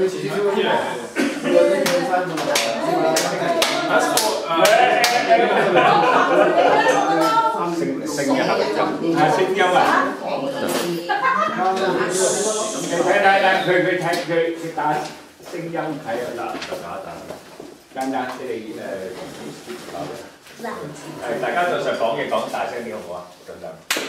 聲音啊！你睇佢打聲音睇啊，簡單即係大家就上講嘢講大聲啲好唔好啊？咁就。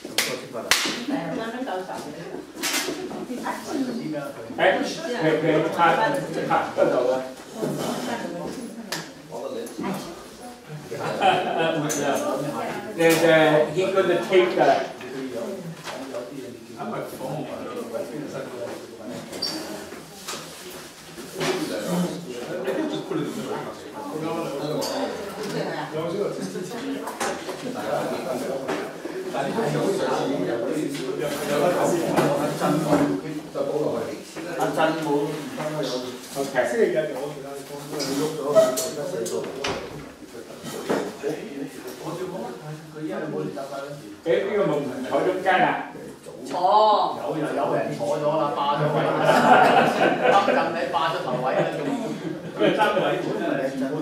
佢拍得到啊！He's going to take that. Okay. 呢個冇坐中間啊？坐，有人坐咗啦，霸咗位，擔任你霸咗頭位啦，仲佢係爭位本啊！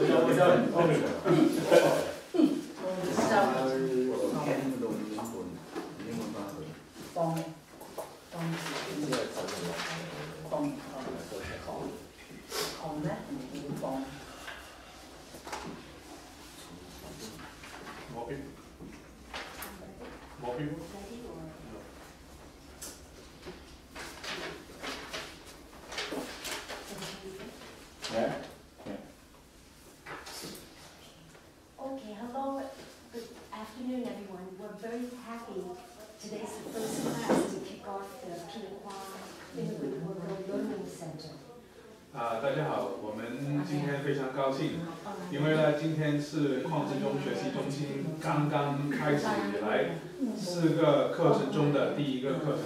Okay, hello, good afternoon, everyone. We're very happy. Today's the first class to kick off the Kwong Immigrant Worker Learning Center. 大家好，我们今天非常高兴，因为呢，今天是邝志忠学习中心刚刚开始以来4个课程中的第1个课程。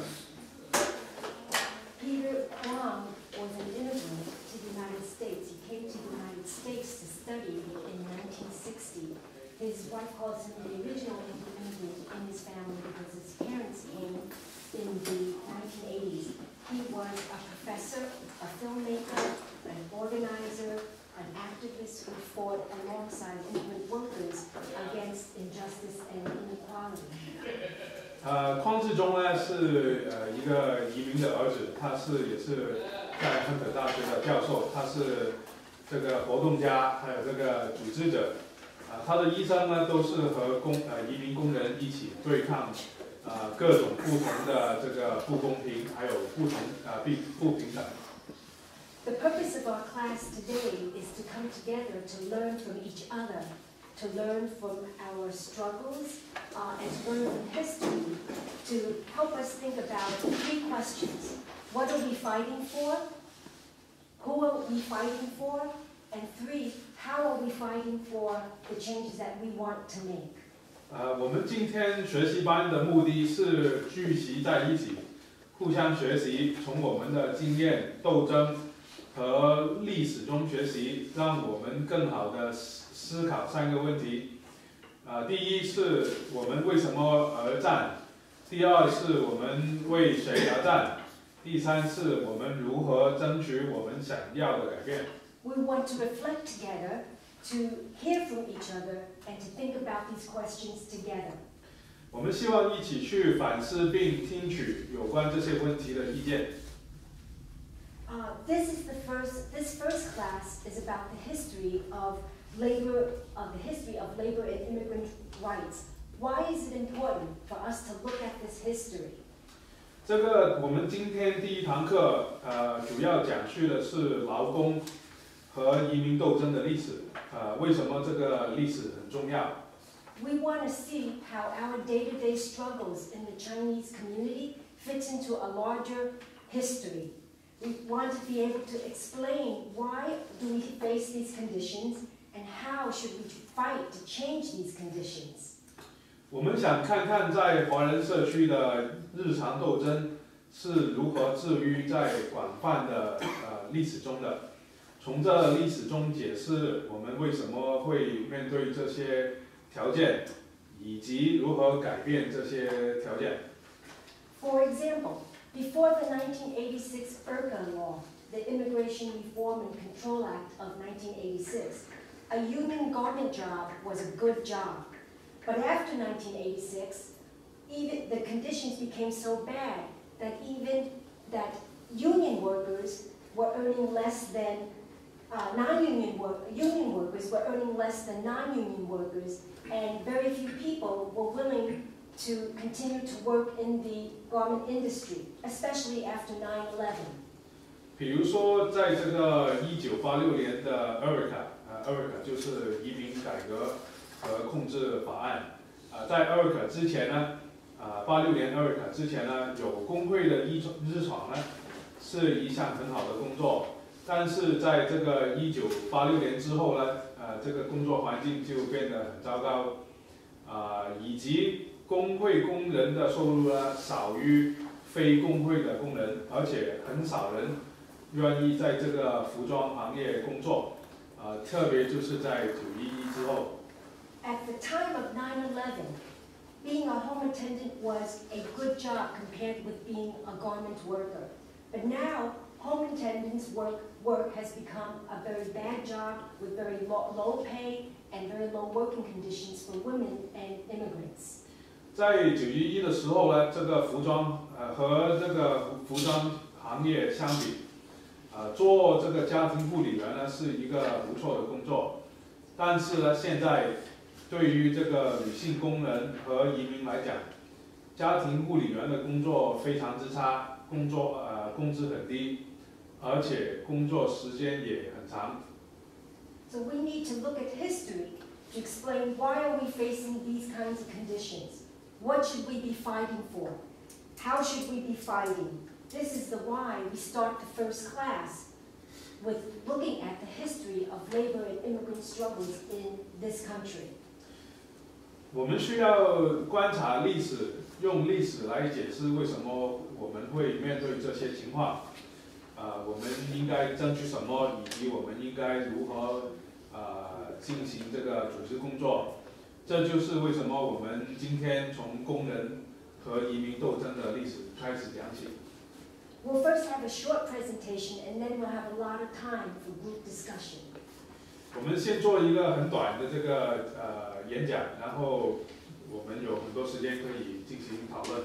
Peter Kwong was an immigrant to the United States. He came to the United States to study in 1960. His wife calls him the original immigrant in his family because his parents came in the 1980s. He was a professor, a filmmaker, an organizer, an activist who fought alongside immigrant workers against injustice and inequality. 邝志忠呢是一个移民的儿子，他也是在亨特大学的教授，他是这个活动家，还有这个组织者。他的一生呢都是和移民工人一起对抗各种不同的这个不公平，还有不平等。 The purpose of our class today is to come together to learn from each other, to learn from our struggles, and to learn from history, to help us think about 3 questions. What are we fighting for? Who are we fighting for? And 3, how are we fighting for the changes that we want to make? 我们今天学习班的目的是聚集在一起，互相学习，从我们的经验、斗争和历史中学习，让我们更好的思考3个问题。第1是我们为什么而战，第2是我们为谁而战，第3是我们如何争取我们想要的改变。 We want to reflect together, to hear from each other, and to think about these questions together. 我们希望一起去反思并听取有关这些问题的意见。 This first class is about the history of labor, and immigrant rights. Why is it important for us to look at this history? 这个我们今天第1堂课，主要讲述的是劳工和移民斗争的历史。为什么这个历史很重要？ We want to see how our day-to-day struggles in the Chinese community fits into a larger history. We want to be able to explain why do we face these conditions and how should we fight to change these conditions. 我们想看看在华人社区的日常斗争是如何置于在广泛的历史中的。从这历史中解释我们为什么会面对这些条件，以及如何改变这些条件。 For example, before the 1986 IRCA law, the Immigration Reform and Control Act of 1986, a union garment job was a good job. But after 1986, even the conditions became so bad that even that union workers were earning less than union workers were earning less than non-union workers, and very few people were willing to continue to work in the garment industry, especially after 9/11. 比如说，在这个1986年的ERICA 就是移民改革和控制法案。在 ERICA 之前呢，86年 ERICA 之前呢，有工会的日闯呢，是一项很好的工作。但是在这个1986年之后呢，这个工作环境就变得很糟糕，以及工会工人的收入呢少于非工会的工人，而且很少人愿意在这个服装行业工作，特别就是在911之后。 At the time of 9/11, being a home attendant was a good job compared with being a garment worker. But now, home attendants work has become a very bad job with very low pay and very low working conditions for women and immigrants. 在911的时候呢，这个服装和这个服装行业相比，做这个家庭护理员呢是一个不错的工作，但是呢，现在对于这个女性工人和移民来讲，家庭护理员的工作非常之差，工资很低，而且工作时间也很长。 So we need to look at history to explain why are we facing these kinds of conditions. What should we be fighting for? How should we be fighting? This is the why we start the first class with looking at the history of labor and immigrant struggles in this country. 我们需要观察历史，用历史来解释为什么我们会面对这些情况。我们应该争取什么，以及我们应该如何进行这个组织工作。这就是为什么我们今天从工人和移民斗争的历史开始讲起。 We'll first have a short presentation, and then we'll have a lot of time for group discussion. 我们先做一个很短的这个演讲，然后我们有很多时间可以进行讨论。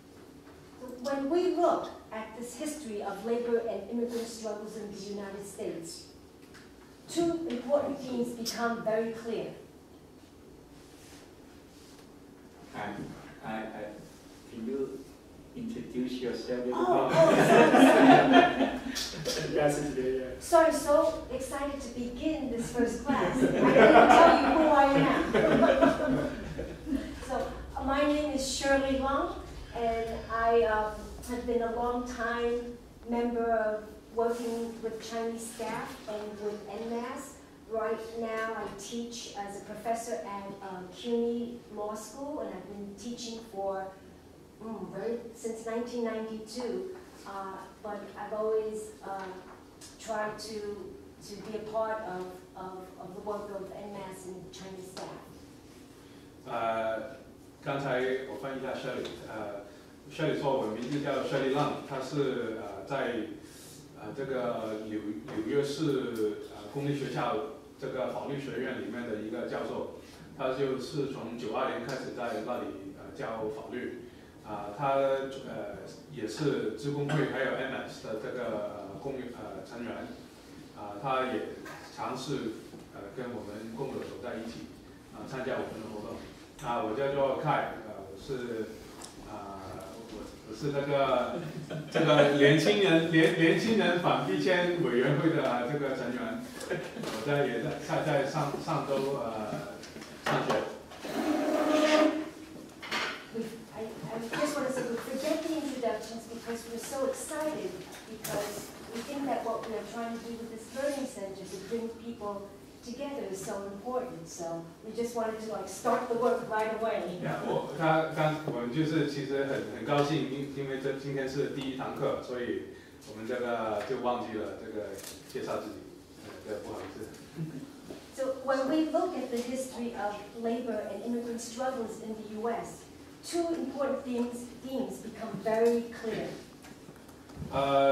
When we look at this history of labor and immigrant struggles in the United States, two important themes become very clear. Can you introduce yourself? Sorry, so excited to begin this first class. I didn't tell you who I am. So, my name is Shirley Long, and I have been a long time member of working with Chinese staff and with NMAS. Right now, I teach as a professor at CUNY Law School, and I've been teaching for since 1992. But I've always tried to be a part of the work of NMAS and Chinese staff. 刚才我翻译一下 Shirley 说，我名字叫 Shirley Long， 她是在这个纽约市公立学校这个法律学院里面的一个教授，他就是从92年开始在那里教法律。他也是职工会还有 MS 的这个成员，他也尝试跟我们工友走在一起，参加我们的活动。我叫做 Kai， 我是这个年轻人反逼迁委员会的这个成员，我也在上周上学。 I just want to say we forget the introductions because we're so excited because we think that what we are trying to do with this learning center to bring people together is so important. So we just wanted to start the work right away. 我们就是其实很高兴，因为今天是第一堂课，所以我们这个就忘记了这个介绍自己，不好意思。 So when we look at the history of labor and immigrant struggles in the U.S., two important themes become very clear.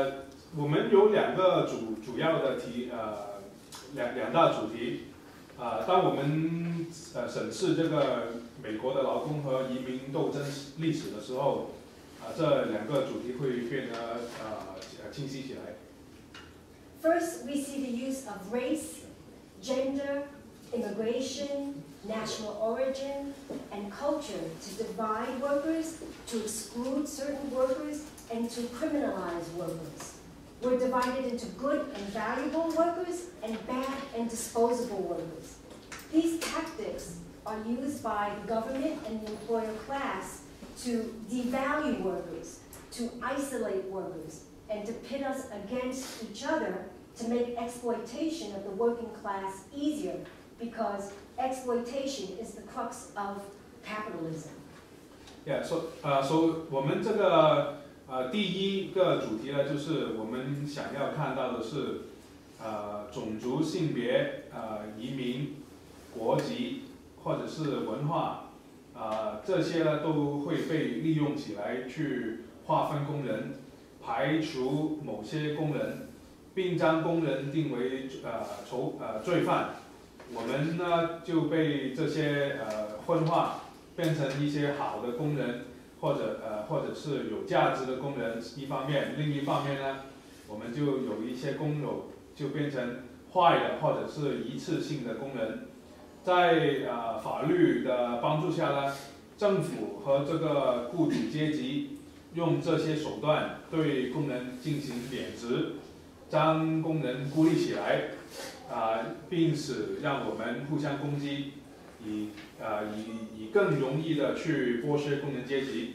我们有两个主要的两大主题。当我们审视这个美国的劳工和移民斗争历史的时候，这两个主题会变得清晰起来。 First, we see the use of race, gender, immigration, national origin, and culture to divide workers, to exclude certain workers, and to criminalize workers. We're divided into good and valuable workers and bad and disposable workers. These tactics are used by the government and the employer class to devalue workers, to isolate workers, and to pit us against each other to make exploitation of the working class easier, because exploitation is the crux of capitalism. Yeah, so 我们这个第一个主题呢，就是我们想要看到的是种族、性别、移民、国籍或者是文化，这些呢都会被利用起来去划分工人，排除某些工人，并将工人定为罪犯。我们呢就被这些分化，变成一些好的工人，或者是有价值的工人。一方面，另一方面呢，我们就有一些工友就变成坏的或者是一次性的工人。在法律的帮助下呢，政府和这个雇主阶级用这些手段对工人进行贬值，将工人孤立起来，并使让我们互相攻击，以更容易的去剥削工人阶级。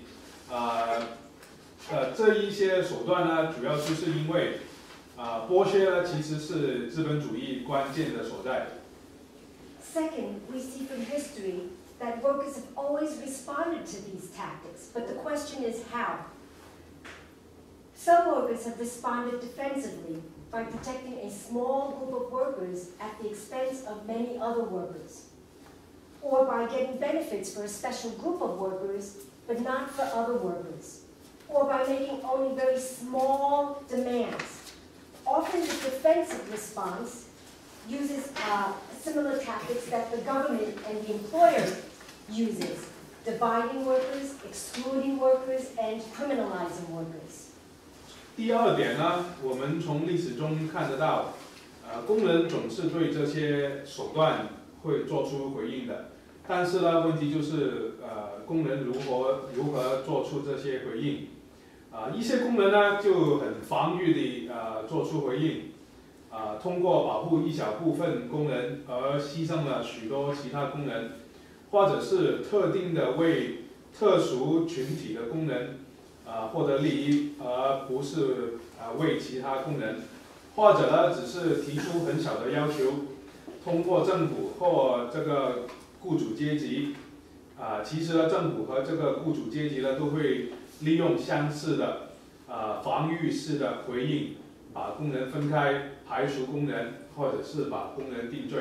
这一些手段呢，主要就是因为剥削呢其实是资本主义关键的所在。 Second, we see from history that workers have always responded to these tactics, but the question is how. Some workers have responded defensively by protecting a small group of workers at the expense of many other workers, or by getting benefits for a special group of workers, but not for other workers, or by making only very small demands. Often the defensive response uses similar tactics that the government and the employer uses, dividing workers, excluding workers, and criminalizing workers. 第二点呢，我们从历史中看得到，工人总是对这些手段会做出回应的，但是呢，问题就是工人如何做出这些回应？一些工人呢就很防御地做出回应。通过保护一小部分工人而牺牲了许多其他工人，或者是特定的为特殊群体的工人获得利益，而不是为其他工人，或者呢只是提出很小的要求，通过政府或这个雇主阶级，其实呢政府和这个雇主阶级呢都会利用相似的防御式的回应，把工人分开。排除工人，或者是把工人定罪。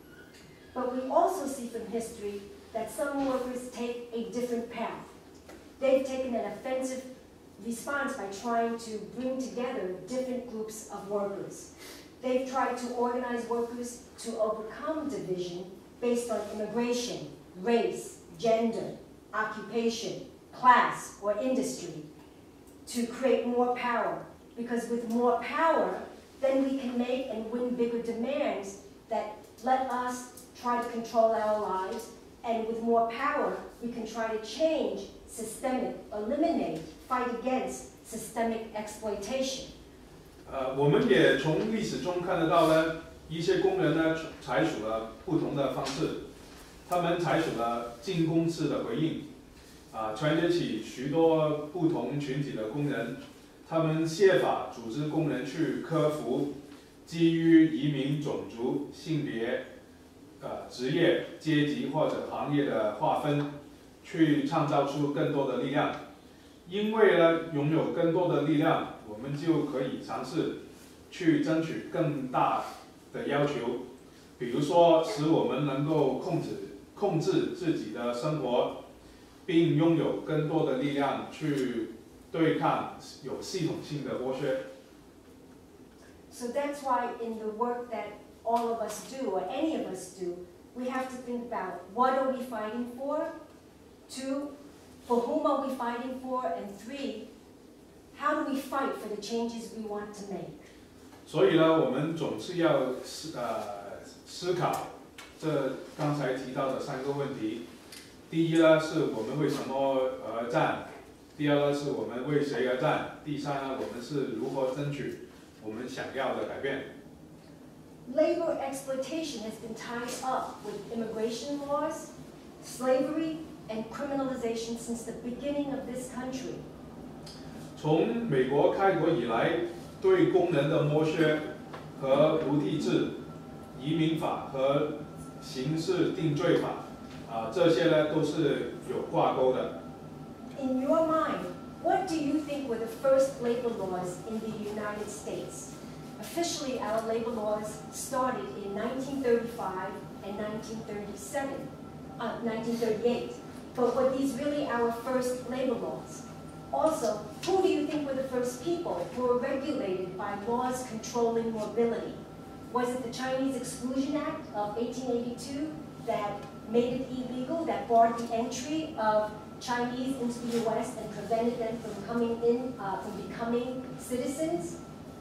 But we also see from history that some workers take a different path. They've taken an offensive response by trying to bring together different groups of workers. They've tried to organize workers to overcome division based on immigration, race, gender, occupation, class, or industry, to create more power. Because with more power, then we can make and win bigger demands that let us try to control our lives, and with more power, we can try to change eliminate, fight against systemic exploitation. 我们也从历史中看得到呢，一些工人呢采取了不同的方式，他们采取了进攻式的回应，团结起许多不同群体的工人。他们设法组织工人去克服基于移民、种族、性别、职业、阶级或者行业的划分，去创造出更多的力量。因为呢，拥有更多的力量，我们就可以尝试去争取更大的要求，比如说使我们能够控制自己的生活，并拥有更多的力量去对抗有系统性的剥削。 So that's why in the work that all of us do, or any of us do, we have to think about what are we fighting for, 2, for whom are we fighting for, and 3, how do we fight for the changes we want to make? 所以呢，我们总是要思考这刚才提到的3个问题。第一呢，是我们为什么而战；第二呢，是我们为谁而战；第三呢，我们是如何争取我们想要的改变。 Labor exploitation has been tied up with immigration laws, slavery, and criminalization since the beginning of this country. 从美国开国以来，对工人的剥削和奴隶制、移民法和刑事定罪法，这些呢都是有挂钩的。 In your mind, what do you think were the first labor laws in the United States? Officially, our labor laws started in 1935 and 1938. But were these really our first labor laws? Also, who do you think were the first people who were regulated by laws controlling mobility? Was it the Chinese Exclusion Act of 1882 that made it illegal, that barred the entry of Chinese into the U.S. and prevented them from from becoming citizens?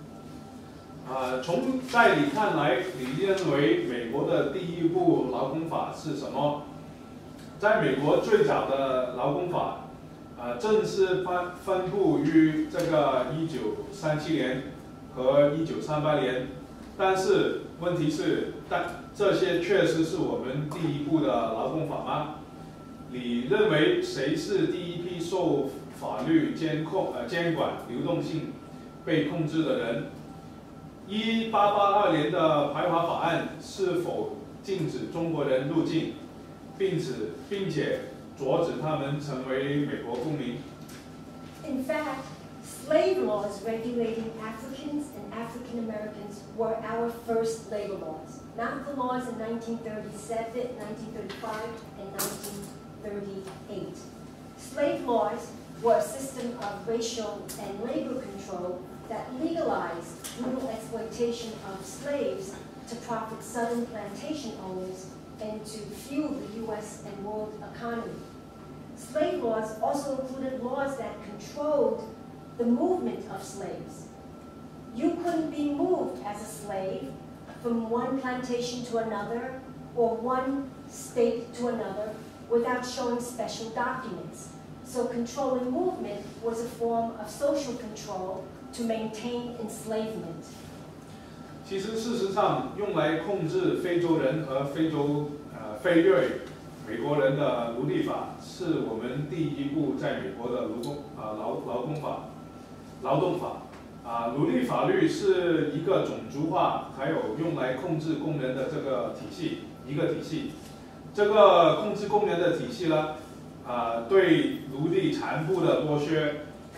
从在你看来，你认为美国的第一部劳工法是什么？在美国最早的劳工法，正是分布于这个1937年和1938年。但是问题是，这些确实是我们第一部的劳工法吗？你认为谁是第一批受法律监管流动性被控制的人？1882年的排华法案是否禁止中国人入境，并且阻止他们成为美国公民？ In fact, slave laws regulating Africans and African Americans were our first labor laws, not the laws in 1937, 1935, and 1938. Slave laws were a system of racial and labor control that legalized brutal exploitation of slaves to profit southern plantation owners and to fuel the U.S. and world economy. Slave laws also included laws that controlled the movement of slaves. You couldn't be moved as a slave from one plantation to another or one state to another without showing special documents. So controlling movement was a form of social control to maintain enslavement. 其实，事实上，用来控制非洲人和非裔美国人的奴隶法，是我们第一部在美国的劳动法。奴隶法律是一个种族化，还有用来控制工人的这个一个体系。这个控制工人的体系呢，对奴隶残部的剥削，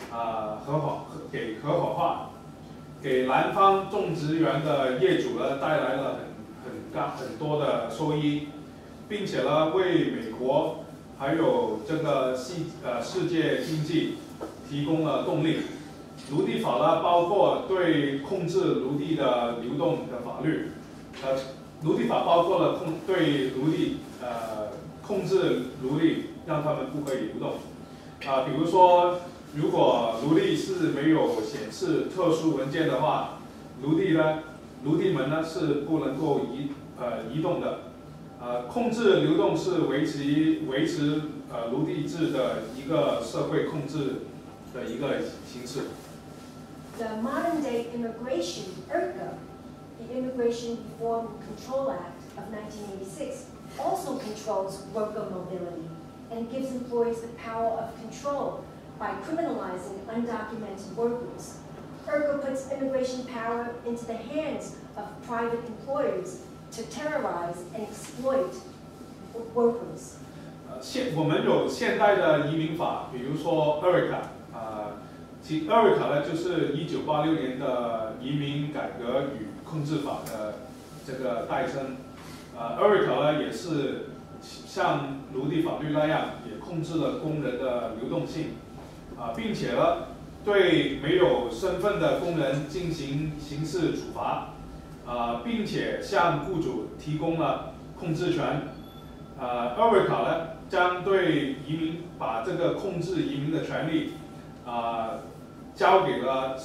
合法化，给南方种植园的业主呢带来了很多的收益，并且呢为美国还有这个世界经济提供了动力。奴隶法呢包括对控制奴隶的流动的法律，奴隶法包括了对奴隶控制奴隶，让他们不可以流动。比如说，如果奴隶是没有显示特殊文件的话，奴隶们呢是不能够移动的。控制流动是维持奴隶制的一个社会控制的一个形式。 The modern-day immigration, IRCA, the Immigration Reform and Control Act of 1986, also controls worker mobility and gives employers the power of control by criminalizing undocumented workers. IRCA puts immigration power into the hands of private employers to terrorize and exploit workers. 我们有现代的移民法，比如说 IRCA。IRCA 呢，就是1986年的移民改革与控制法的这个代称。IRCA 呢，也是像奴隶法律那样，也控制了工人的流动性，并且呢， 对没有身份的工人进行刑事处罚，并且向雇主提供了控制权。America 呢将对移民把这个控制移民的权利交给了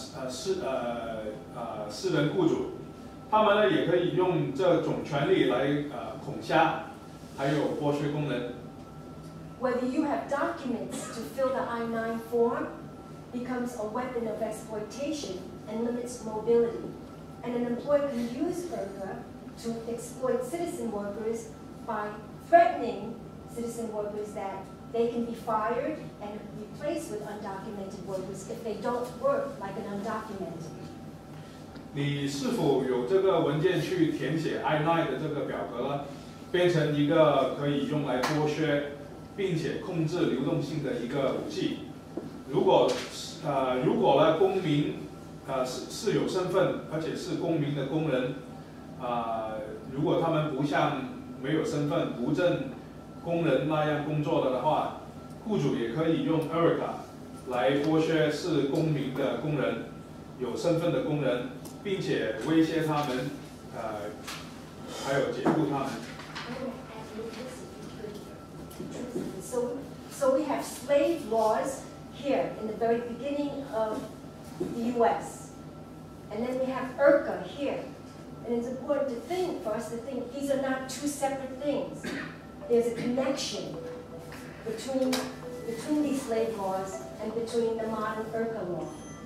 私人雇主，他们呢也可以用这种权利来恐吓，还有剥削工人。 Whether you have documents to fill the I-9 form becomes a weapon of exploitation and limits mobility. And an employer can use IRCA to exploit citizen workers by threatening citizen workers that they can be fired and replaced with undocumented workers if they don't work like an undocumented. 你是否有这个文件去填写 I-9 的这个表格呢？变成一个可以用来剥削并且控制流动性的一个武器。如果呢公民是有身份而且是公民的工人，如果他们不像没有身份无证工人那样工作的话，雇主也可以用 IRCA 来剥削是公民的工人、有身份的工人，并且威胁他们，还有解雇他们。 So we have slave laws here in the very beginning of the U.S. And then we have IRCA here. And it's important for us to think these are not two separate things. There's a connection between these slave laws and between the modern IRCA law.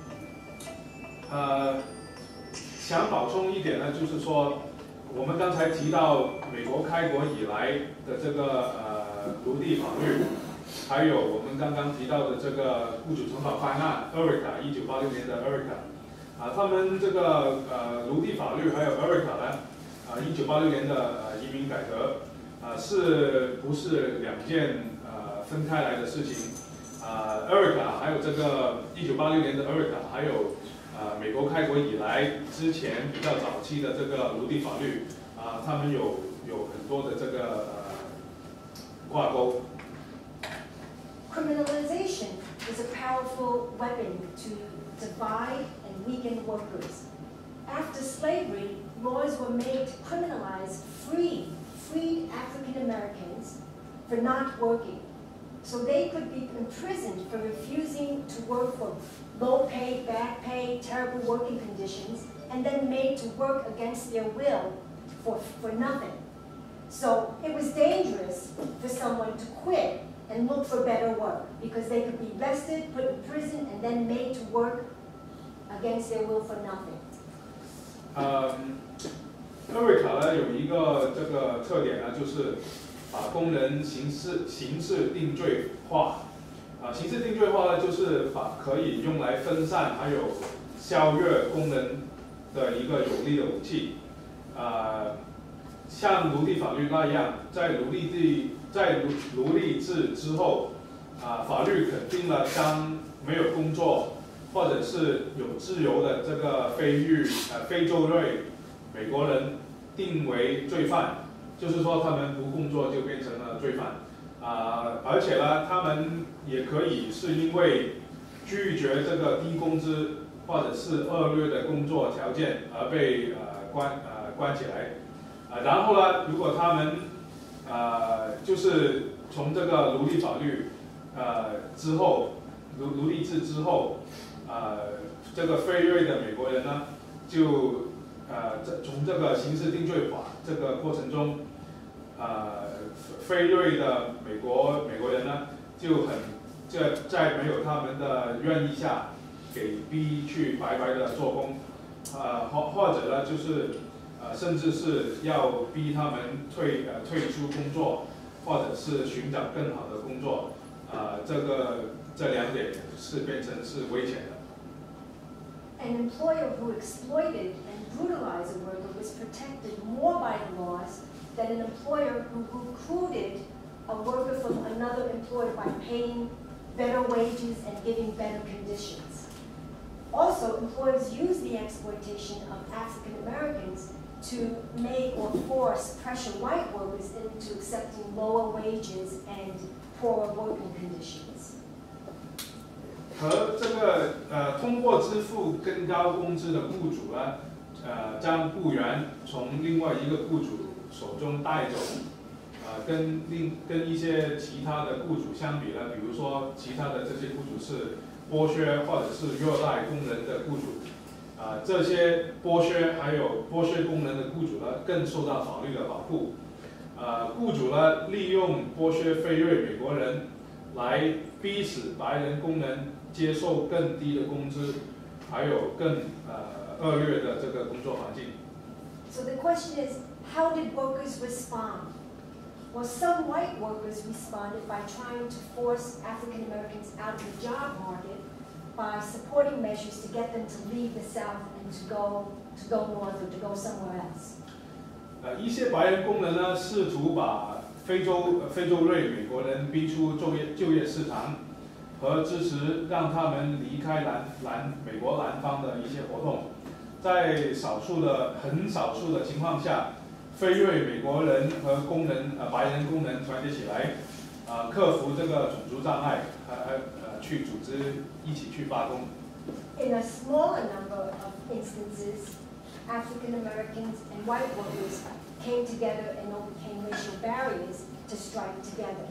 想补充一点呢，就是说，我们刚才提到美国开国以来的这个奴隶法律，还有我们刚刚提到的这个雇主惩罚犯案 IRCA 1986年的 IRCA，他们这个奴隶法律还有 IRCA 呢，1986年的移民改革，是不是两件分开来的事情？IRCA 还有这个1986年的 IRCA， 还有美国开国以来之前比较早期的这个奴隶法律，他们有很多的这个挂钩。 Criminalization is a powerful weapon to divide and weaken workers. After slavery, laws were made to criminalize freed African Americans for not working. So they could be imprisoned for refusing to work for low pay, bad pay, terrible working conditions, and then made to work against their will for nothing. So it was dangerous for someone to quit and look for better work because they could be arrested, put in prison, and then made to work against their will for nothing. IRCA 呢有一个这个特点呢，就是把工人刑事定罪化。刑事定罪化呢，就是可以用来分散还有削弱工人的一个有力的武器。像奴隶法律那样，在奴隶制之后，法律肯定了将没有工作或者是有自由的这个非洲裔美国人定为罪犯，就是说他们不工作就变成了罪犯。而且呢，他们也可以是因为拒绝这个低工资或者是恶劣的工作条件而被关起来。然后呢，如果他们就是从这个奴隶法律之后，奴隶制之后，这个非裔的美国人呢，就从这个刑事定罪法这个过程中，非裔的美国人呢，就在没有他们的愿意下，给逼去白的做工，或者呢就是甚至是要逼他们退出工作，或者是寻找更好的工作，这两点是变成是危险的。 An employer who exploited and brutalized a worker was protected more by the laws than an employer who recruited a worker from another employer by paying better wages and giving better conditions. Also, employers use the exploitation of African Americans to make or force pressure white workers into accepting lower wages and poorer working conditions. 和这个通过支付更高工资的雇主呢，将雇员从另外一个雇主手中带走，跟一些其他的雇主相比呢，比如说其他的这些雇主是剥削或者是虐待工人的雇主，这些剥削还有剥削工人的雇主呢，更受到法律的保护。雇主呢，利用剥削非裔美国人来逼使白人工人接受更低的工资，还有更恶劣的这个工作环境。 So the question is, how did workers respond? Well, some white workers responded by trying to force African Americans out of the job market by supporting measures to get them to leave the South and to go north or to go somewhere else. 一些白人工人呢，试图把非洲裔美国人逼出就业市场，和支持让他们离开美国南方的一些活动。在很少数的情况下，非裔美国人和白人工人团结起来，克服这个种族障碍，去组织一起去罢工。 In a smaller number of instances, African Americans and white workers came together and overcame racial barriers to strike together.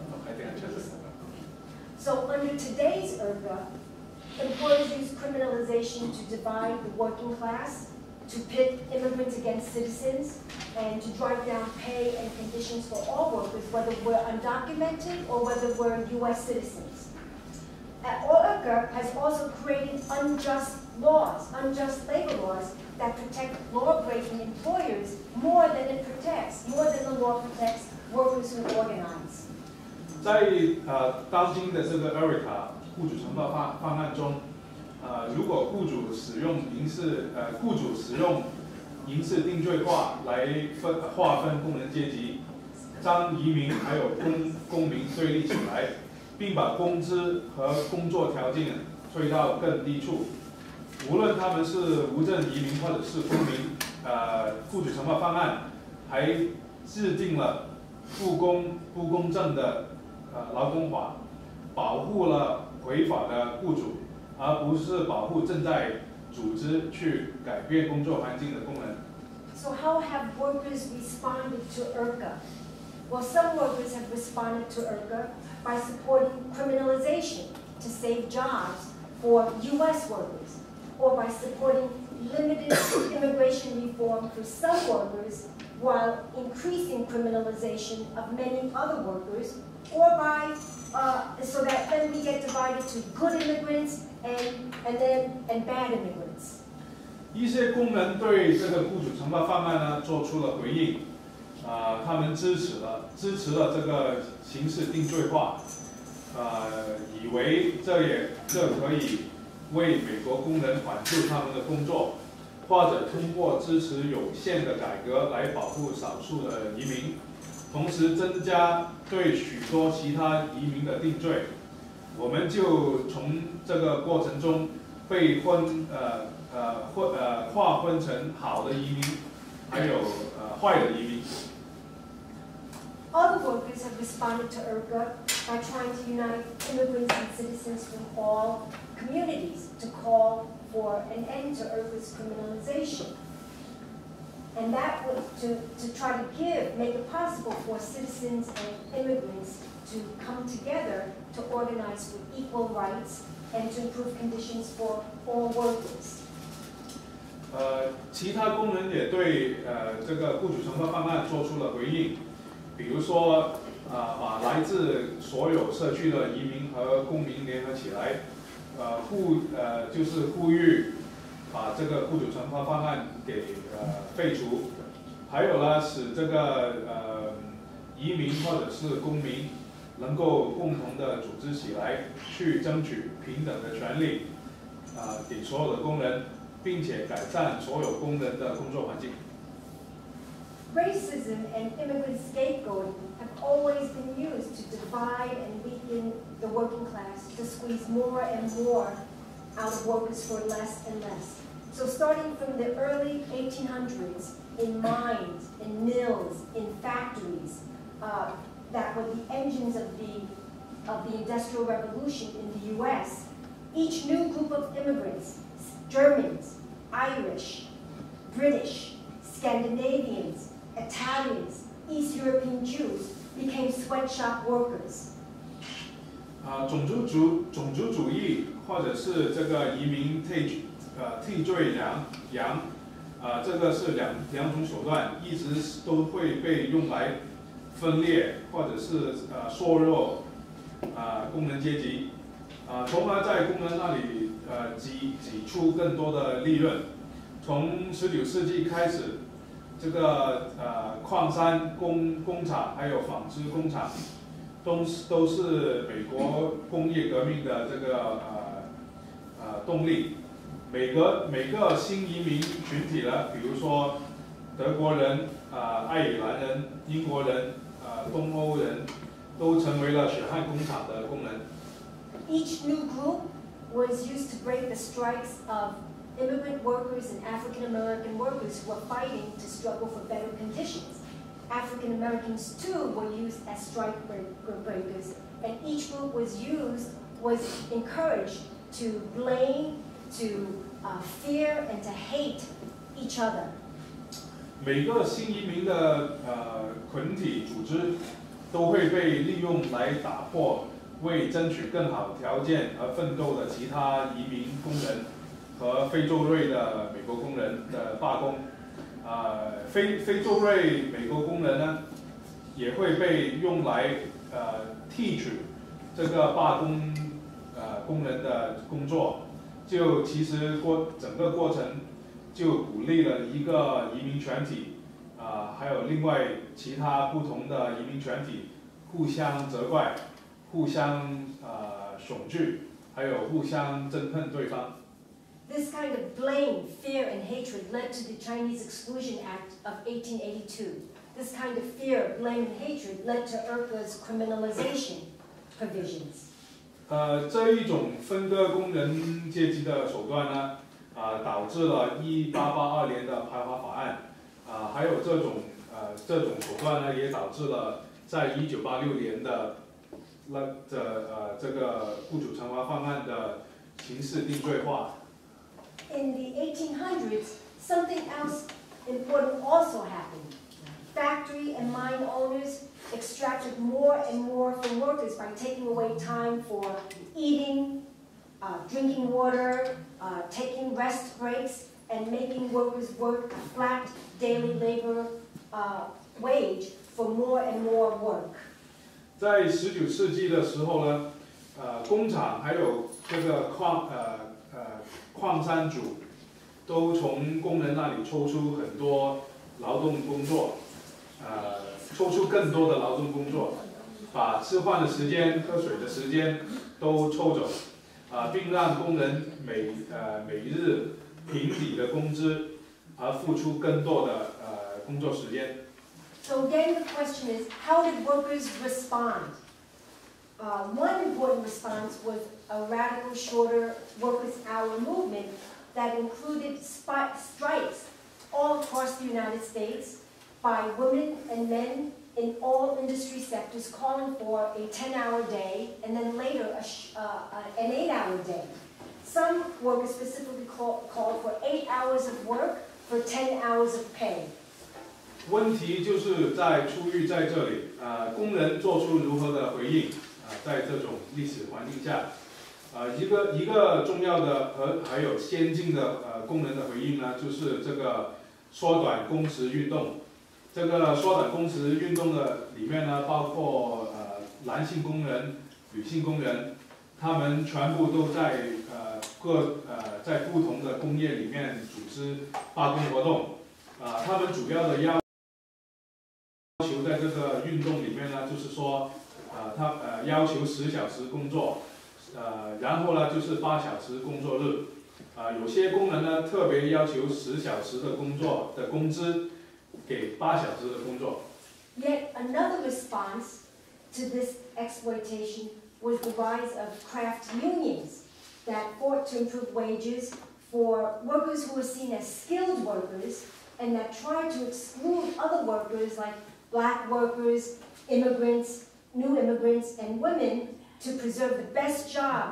So under today's IRCA, employers use criminalization to divide the working class, to pit immigrants against citizens, and to drive down pay and conditions for all workers, whether we're undocumented or whether we're U.S. citizens. IRCA has also created unjust labor laws that protect law-breaking employers more than the law protects workers who organize. 在当今的这个 ERICA 雇主惩罚方案中，如果雇主使用刑事定罪化来划分工人阶级，将移民还有公民对立起来，并把工资和工作条件推到更低处。无论他们是无证移民或者是公民，雇主惩罚方案还制定了不公正的劳工法，保护了违法的雇主，而不是保护正在组织去改变工作环境的工人。 So how have workers responded to IRCA? Well, some workers have responded to IRCA by supporting criminalization to save jobs for U.S. workers, or by supporting limited immigration reform for some workers while increasing criminalization of many other workers, or by so that then we get divided to good immigrants and bad immigrants. 一些工人对这个雇主惩罚方案呢做出了回应，他们支持了这个刑事定罪化，以为这可以为美国工人管制他们的工作，或者通过支持有限的改革来保护少数的移民，同时增加对许多其他移民的定罪。我们就从这个过程中被划分成好的移民，还有坏的移民。 Other workers have responded to IRCA by trying to unite immigrants and citizens from all communities to call for an end to IRCA's criminalization. And that was to try to make it possible for citizens and immigrants to come together to organize for equal rights and to improve conditions for all workers. 其他工人也对这个雇主惩罚方案做出了回应，比如说把来自所有社区的移民和公民联合起来，就是呼吁把这个雇主惩罚方案给废除，还有呢，使这个移民或者是公民能够共同的组织起来，去争取平等的权利，给所有的工人，并且改善所有工人的工作环境。 Racism and immigrant scapegoating have always been used to divide and weaken the working class, to squeeze more and more out of workers for less and less. So starting from the early 1800s, in mines, in mills, in factories, that were the engines of the Industrial Revolution in the U.S., Each new group of immigrants, Germans, Irish, British, Scandinavians, Italians, East European Jews, became sweatshop workers. 种族主义或者是这个移民替罪羊，这个是两种手段，一直都会被用来分裂或者是削弱工人阶级，从而在工人那里挤出更多的利润。从19世纪开始，这个矿山工厂还有纺织工厂。都是美国工业革命的这个动力。每个新移民群体呢，比如说德国人、爱尔兰人、英国人、东欧人，都成为了血汗工厂的工人。 Each new group was used to break the strikes of immigrant workers and African American workers who were fighting to struggle for better conditions. African Americans too were used as strike breakers, and each group was encouraged to blame, to fear, and to hate each other. 每个新移民的群体组织都会被利用来打破为争取更好条件而奋斗的其他移民工人和非洲裔的美国工人的罢工。非洲裔美国工人呢，也会被用来替取这个罢工工人的工作。就其实整个过程就鼓励了一个移民群体，还有另外其他不同的移民群体互相责怪、互相恐惧，还有互相憎恨对方。 This kind of blame, fear, and hatred led to the Chinese Exclusion Act of 1882. This kind of fear, blame, and hatred led to IRCA's criminalization provisions. 这一种分割工人阶级的手段呢，导致了1882年的排华法案，还有这种手段呢，也导致了在1986年的这个雇主惩罚方案的刑事定罪化。 In the 1800s, something else important also happened. Factory and mine owners extracted more and more from workers by taking away time for eating, drinking water, taking rest breaks, and making workers work a flat daily labor wage for more and more work. 在19世纪的时候呢，工厂还有这个矿山主都从工人那里抽出很多劳动工作，抽出更多的劳动工作，把吃饭的时间、喝水的时间都抽走，并让工人每日平底的工资，而付出更多的工作时间。 So again, the question is, how did workers respond? One important response was a radical shorter workers' hour movement that included strikes all across the United States by women and men in all industry sectors calling for a 10-hour day and then later an 8-hour day. Some workers specifically called for 8 hours of work for 10 hours of pay. 问题就是出于在这里，工人做出如何的回应？在这种历史环境下，一个重要的还有先进的工人的回应呢，就是这个缩短工时运动。这个缩短工时运动的里面呢，包括男性工人、女性工人，他们全部都在在不同的工业里面组织罢工活动。他们主要的要求在这个运动里面呢，就是说，他要求10小时工作，然后呢就是8小时工作日，有些工人呢特别要求10小时的工作的工资给8小时的工作。 Yet another response to this exploitation was the rise of craft unions that fought to improve wages for workers who were seen as skilled workers and that tried to exclude other workers like black workers, immigrants, new immigrants, and women to preserve the best jobs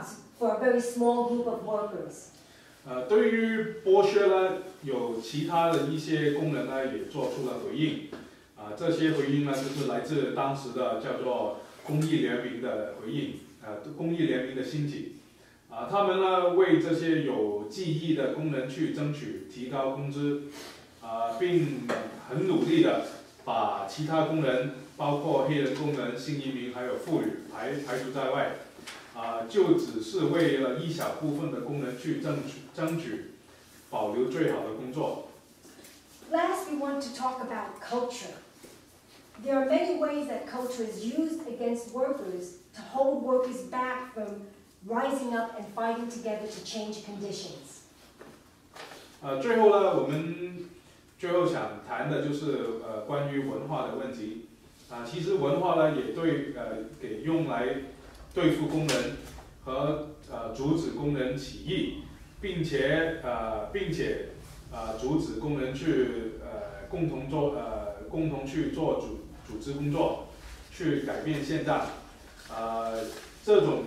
for a very small group of workers. 对于剥削呢，有其他的一些工人呢也做出了回应。这些回应呢就是来自当时的叫做公益联名的回应，公益联名的兴起。他们呢为这些有技艺的工人去争取提高工资，并很努力的把其他工人，包括黑人工人、新移民还有妇女排除在外。就只是为了一小部分的工人去争取保留最好的工作。 Last, we want to talk about culture. There are many ways that culture is used against workers to hold workers back from rising up and fighting together to change conditions. 最后呢，我们最后想谈的就是关于文化的问题。其实文化呢也给用来对付工人和阻止工人起义，并且阻止工人去共同去做组织工作，去改变现状。这种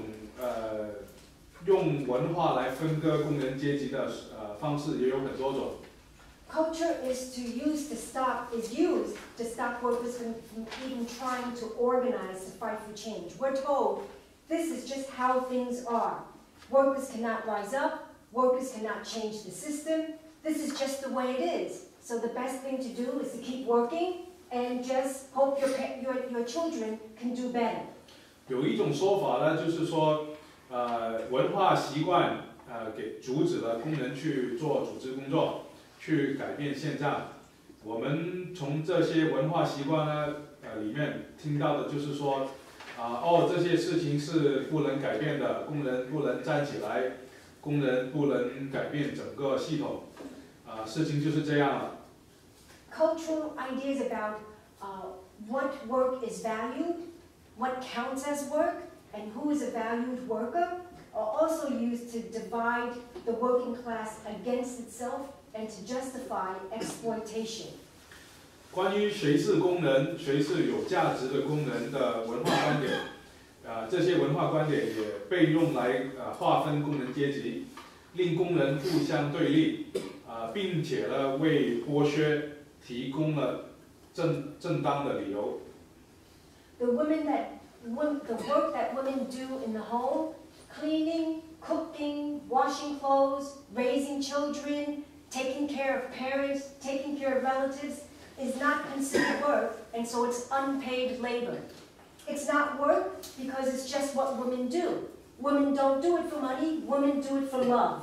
用文化来分割工人阶级的方式也有很多种。 Culture is used to stop workers from even trying to organize to fight for change. We're told this is just how things are. Workers cannot rise up. Workers cannot change the system. This is just the way it is. So the best thing to do is to keep working and just hope your children can do better. 有一种说法呢，就是说，文化习惯给阻止了工人去做组织工作，去改变现状。我们从这些文化习惯呢，里面听到的就是说，这些事情是不能改变的，工人不能站起来，工人不能改变整个系统，事情就是这样了。 Cultural ideas about what work is valued, what counts as work, and who is a valued worker are also used to divide the working class against itself and to justify exploitation. 关于谁是工人，谁是有价值的工人的文化观点，这些文化观点也被用来划分工人阶级，令工人互相对立，并且呢为剥削提供了正当的理由。 The work that women do in the home, cleaning, cooking, washing clothes, raising children, taking care of parents, taking care of relatives, is not considered work, and so it's unpaid labor. It's not work because it's just what women do. Women don't do it for money, women do it for love.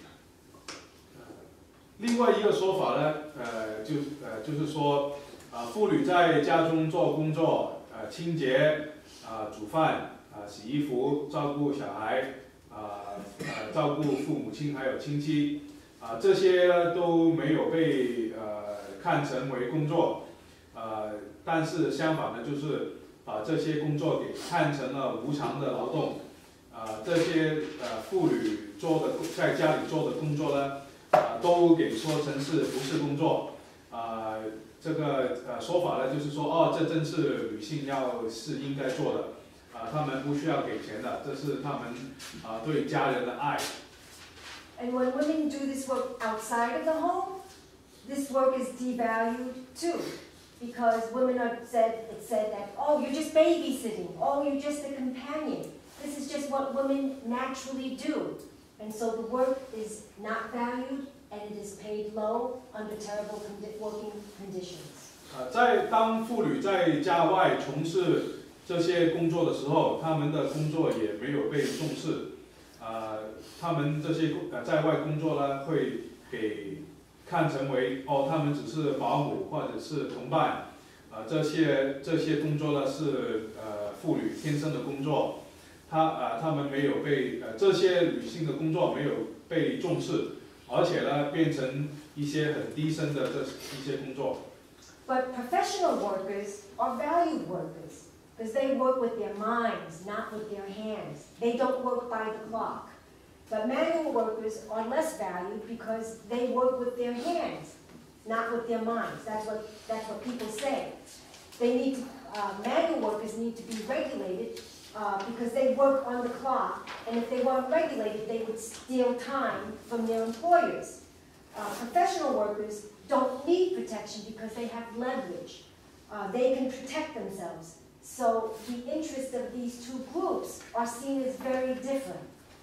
另外一个说法呢，就是说，妇女在家中做工作，清洁，煮饭，洗衣服，照顾小孩，照顾父母亲还有亲戚，这些都没有被看成为工作，但是相反的，就是把这些工作给看成了无偿的劳动，这些妇女在家里做的工作呢，都给说成是不是工作，这个说法呢，就是说，这正是女性是应该做的，她们不需要给钱的，这是她们对家人的爱。 And when women do this work outside of the home, this work is devalued too, because women it's said that, you're just babysitting, you're just a companion. This is just what women naturally do. And so the work is not valued and it is paid low under terrible working conditions. 当妇女在家外从事这些工作的时候，她们的工作也没有被重视。她们这些在外工作呢，会给看成为她们只是保姆或者是同伴，这些工作呢是妇女天生的工作，她们没有被这些女性的工作没有被重视，而且呢变成一些很低深的一些工作。 But professional workers are valued workers because they work with their minds, not with their hands. They don't work by the clock. But manual workers are less valued because they work with their hands, not with their minds. That's what people say. Manual workers need to be regulated because they work on the clock, and if they weren't regulated, they would steal time from their employers. Professional workers don't need protection because they have leverage. They can protect themselves. So the interests of these two groups are seen as very different.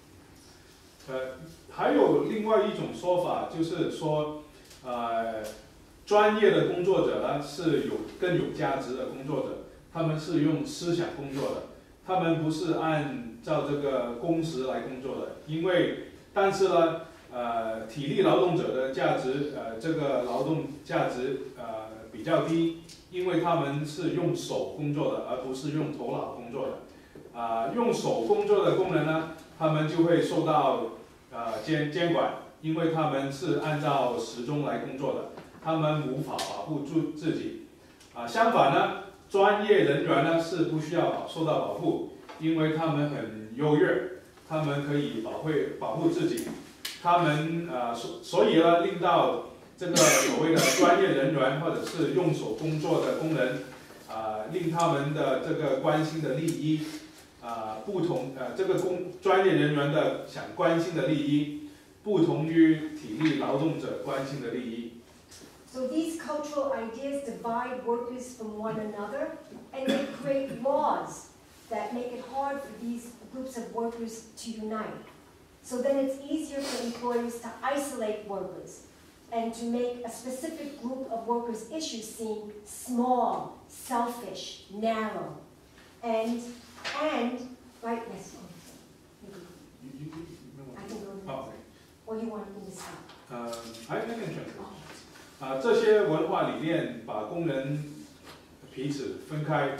还有另外一种说法，就是说，专业的工作者呢是更有价值的工作者，他们是用思想工作的，他们不是按照这个工时来工作的，但是呢，体力劳动者的价值，这个劳动价值比较低，因为他们是用手工作的，而不是用头脑工作的。用手工作的工人呢，他们就会受到监管，因为他们是按照时钟来工作的，他们无法保护住自己。相反呢，专业人员呢是不需要受到保护，因为他们很优越，他们可以保护自己。他们所以呢，令到这个所谓的专业人员或者是用手工作的工人，令他们的这个关心的利益，不同这个专业人员的想关心的利益，不同于体力劳动者关心的利益。 So these cultural ideas divide workers from one another, and they create laws that make it hard for these groups of workers to unite. So then it's easier for employers to isolate workers and to make a specific group of workers' issues seem small, selfish, narrow. And right, yes. I can go next. Or you want me to stop? I can translate. 这些文化理念把工人彼此分开，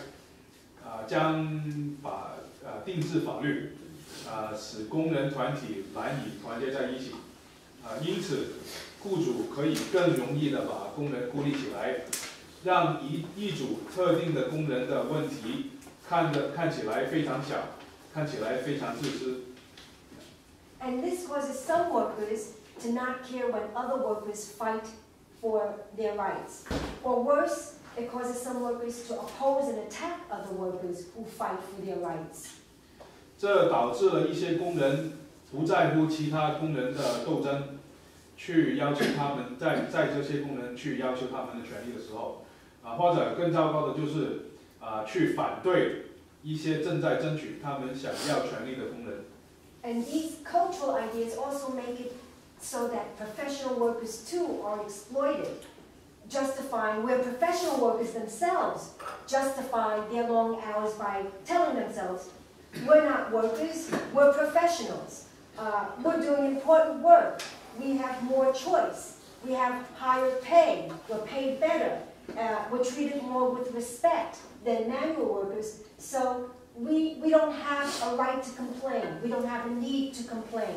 定制法律，使工人团体难以团结在一起。因此，雇主可以更容易地把工人孤立起来，让一组特定的工人的问题看起来非常小，看起来非常自私。 And this causes some workers to not care when other workers fight for their rights. Or worse, it causes some workers to oppose and attack other workers who fight for their rights. 这导致了一些工人不在乎其他工人的斗争，去要求他们在这些工人去要求他们的权利的时候，或者更糟糕的就是去反对一些正在争取他们想要权利的工人。 And these cultural ideas also make it so that professional workers too are exploited, justifying where professional workers themselves justify their long hours by telling themselves, we're not workers, we're professionals. We're doing important work. We have more choice. We have higher pay. We're paid better. We're treated more with respect than manual workers. So we don't have a right to complain. We don't have a need to complain.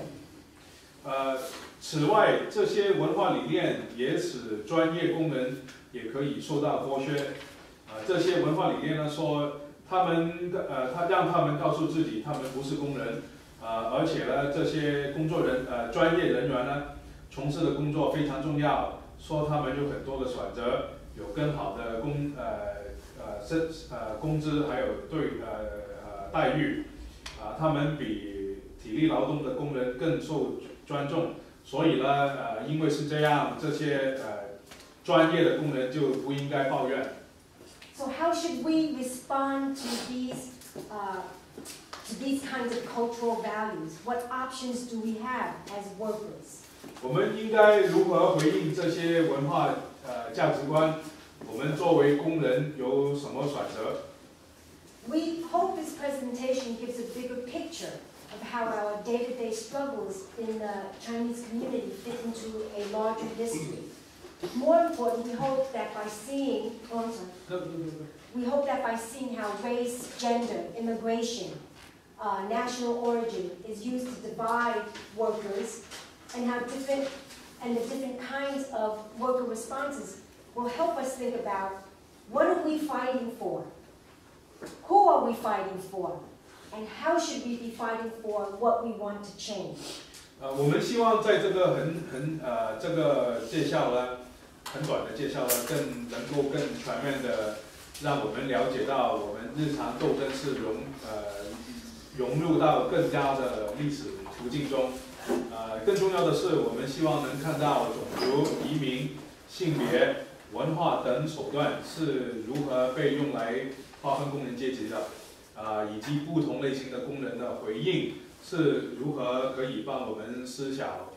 此外，这些文化理念也使专业工人也可以受到剥削。这些文化理念呢说，他让他们告诉自己，他们不是工人，而且呢，这些专业人员呢，从事的工作非常重要，说他们有很多的选择，有更好的工资，还有待遇，他们比体力劳动的工人更受尊重。所以呢，因为是这样，这些专业的工人就不应该抱怨。 So how should we respond to these kinds of cultural values? What options do we have as workers? 我们应该如何回应这些文化价值观？我们作为工人有什么选择？ We hope this presentation gives a bigger picture of how our day-to-day struggles in the Chinese community fit into a larger history. More important, we hope that by seeing, how race, gender, immigration, national origin is used to divide workers, and the different kinds of worker responses will help us think about what are we fighting for, who are we fighting for, and how should we be fighting for what we want to change. 我们希望在这个这个介绍呢，很短的介绍呢，能够更全面的让我们了解到我们日常斗争是融入到更加的历史途径中。更重要的是，我们希望能看到种族、移民、性别、文化等手段是如何被用来划分工人阶级的，以及不同类型的工人的回应是如何可以帮我们思考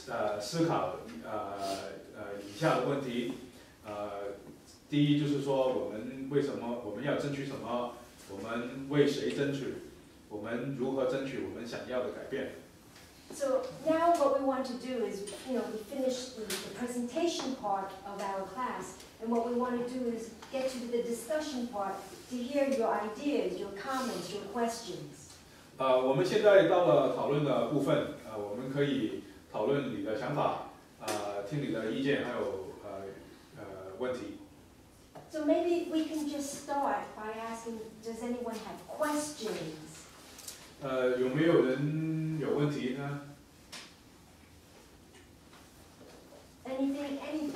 以下的问题。第一就是说，我们为什么我们要争取什么？我们为谁争取？我们如何争取我们想要的改变？ So now what we want to do is, we finish the presentation part of our class, and what we want to do is get to the discussion part to hear your ideas, your comments, your questions. 我们现在到了讨论的部分，我们可以讨论你的想法，听你的意见，还有问题。 So maybe we can just start by asking, does anyone have questions? 有没有人有问题呢？ Anything?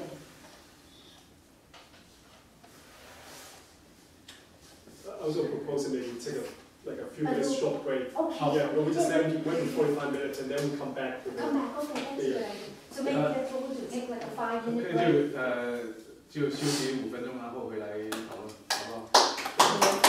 I was proposing maybe take a few minutes short break. Okay. Yeah, well, we just wait for 45 minutes and then we come back. Come back, okay, that's a good idea. So maybe that's what we'll do, take like a 5-minute break. 就休息5分钟，然后回来讨论，好不好？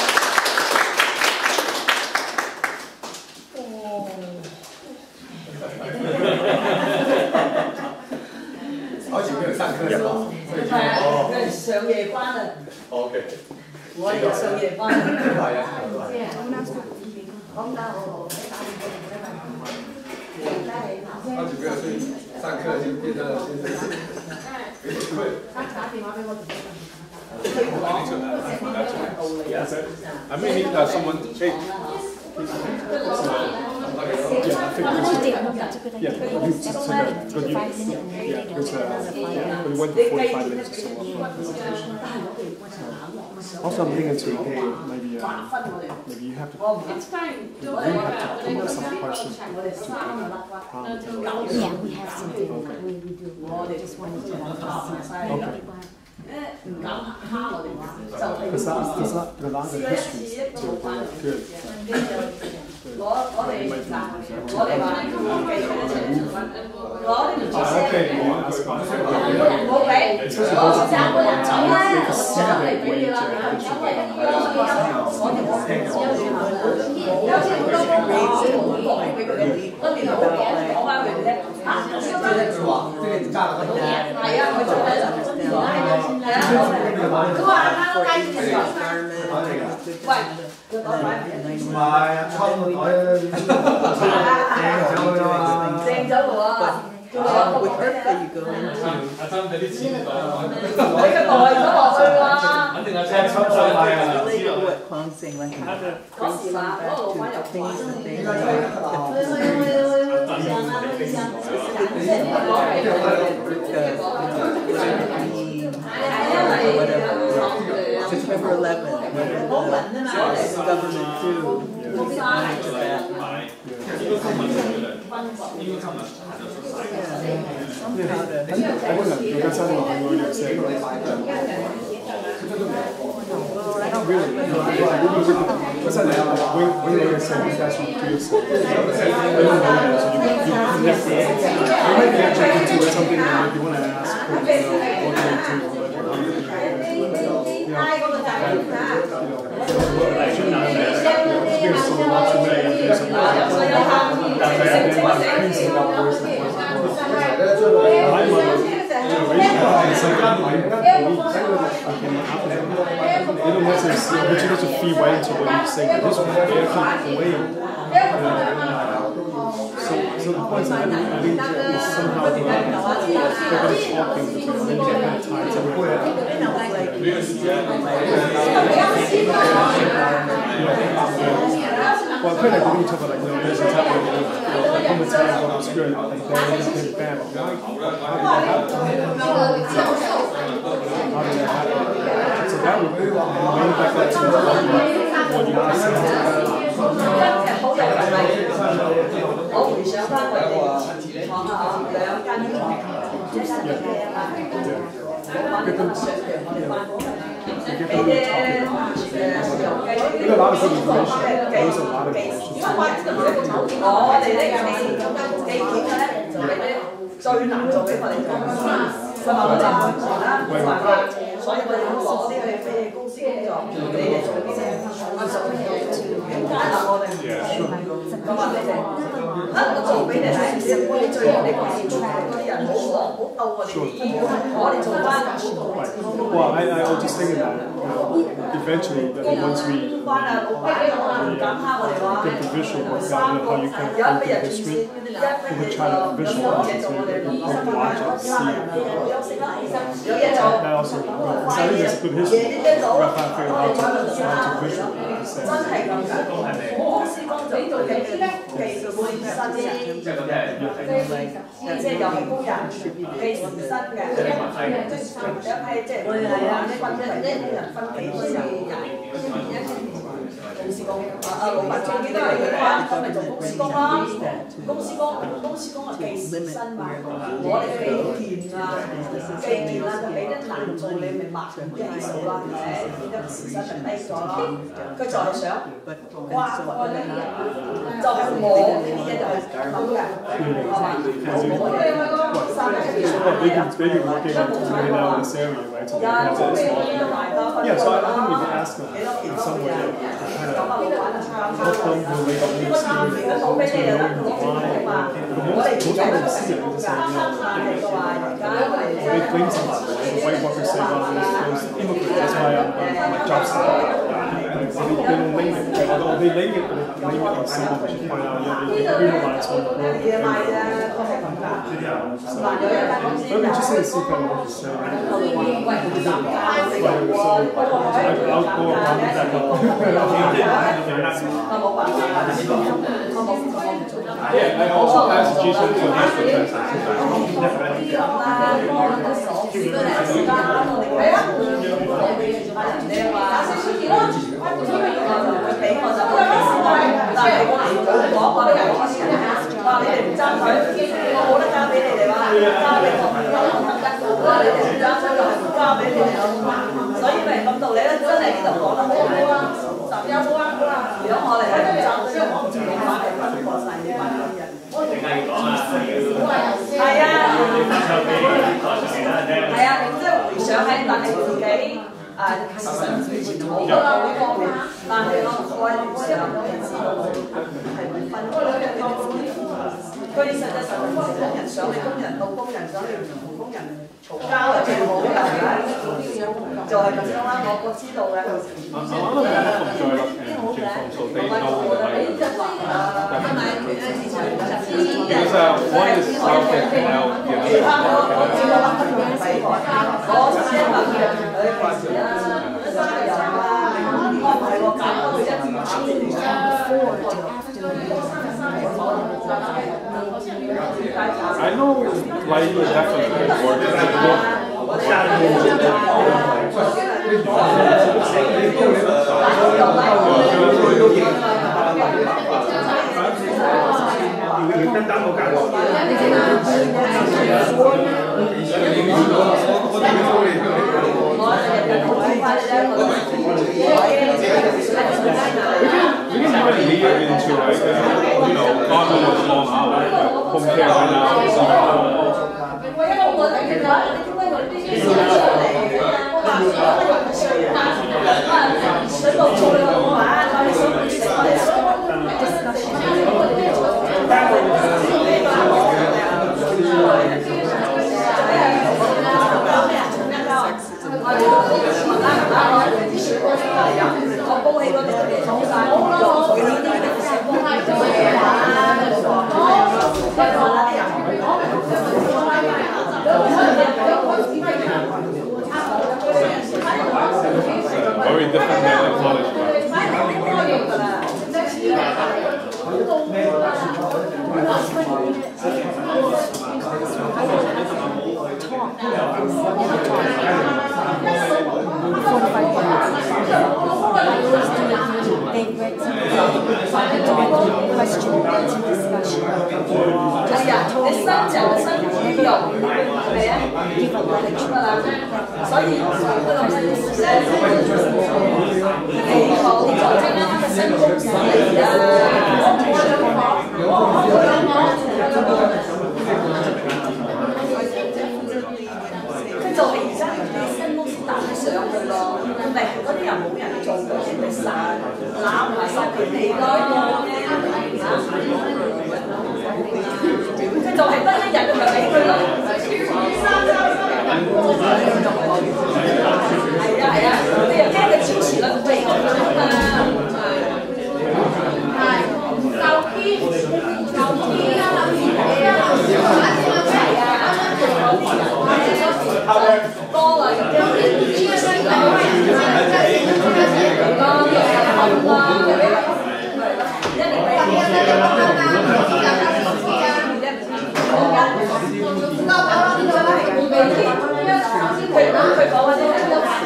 好久没有上课了， 上夜班啊 OK， 我哋上夜班。 係啊。 講得好好， 好久沒有去上課，就變得有點困。 打電話俾我同事。 I may need someone. Hey. Yeah, just take a 5-minute we went for 45 minutes. Also, I'm thinking to maybe you have to come up some questions to Yeah, we have something, we do, just wanted to Because a lot of the history to good. 我哋話冇俾3個人走啦，我嚟俾你啦。有啲好多講講俾佢哋，我電腦嘅講翻佢哋咧，係啊，佢做緊係啊，佢話啱啱介紹嘅時候，喂。 唔係啊，抽個袋啊，正咗喎。 阿珍俾啲錢你袋啊！ 你個袋咗落去喎。 肯定阿車抽晒買啊！ 嗰時話嗰個老闆又貴。 September 11th, the government too. Not really. What's that? When you say that's what you do. You might be attracted to something that you want to ask. What do you do? But you have to feed right into what you're saying. This one, they actually away. So the point is that I think is somehow they're talking and then get kind of tied to well, I feel like we talk about like, there's a type of commentary on obscure and bad. So that would bring back that to what you were saying. 我回想翻我哋2間醫院，一間醫院，冇辦法上嘅，我哋翻工。 最難做俾我哋做，佢話我哋唔全啦，冇辦法，所以我哋要攞啲去咩公司工作，你哋做啲咩？點解嗱我哋唔咁話你哋，我做俾你睇，你最你講嗰啲人好忙好鬥我哋啲，我哋做翻。 Well, I was just thinking that eventually, once we get the visual work out of how you can print the history, we can try to visualize it so you can watch it, see it. That also, so I think it's a good history. We're trying to figure out how to visualize it. 真係咁㗎，公司工作對嘅技術本身啲，即係又係工人，技術新嘅，一批即係我哋係啊，分啲人分幾多人，公司工，老闆最記得係佢話，咁咪做公司工啦，公司工係技術新嘛，我哋基建啊，就俾啲難做，你咪抹唔起數啦，係咪？變咗時薪就低咗啦，佢就係想哇開呢啲人，就係我呢啲嘢就係咁嘅， Maybe working on this area, right? So yeah, so I think we can ask them in some way to help them relate on this experience to why most of them see it as big things the white workers say about those immigrants. That's why my job site. They don't link it, although they link it, but they link it on someone which you find out, yeah, they realize one of the But I'm interested to see kind of what you say. I'll go around with that. Yeah, I also asked Jason to answer佢哋實際上工人上嚟，工人到工人上嚟，同工人嘈交係最好㗎，係咪？就係咁樣啦，我知道嘅。 I know like definitely we can even lead it into like God knows long hours, home care right now. Very different than college. 㗎啦，所以嗰個你做啱啱嘅新公司嚟㗎。佢就係而家啲新公司打上去咯，咪嗰啲又冇人做，嗰啲咪散攬埋收佢哋咯。佢就係得一日，咪俾佢咯。係啊，你又驚佢超時率飛過去啊嘛。多啦，佢講嗰啲係都實。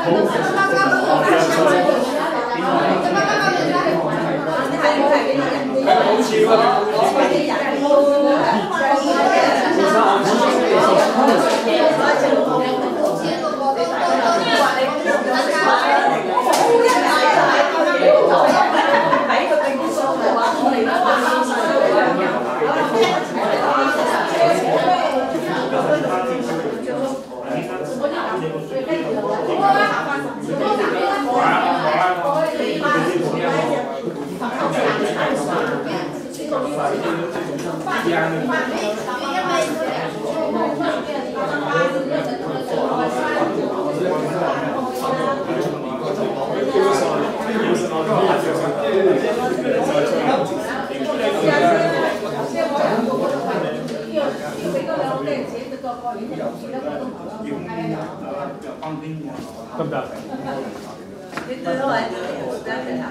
得唔得？ 你對嗰位得嘅嚇。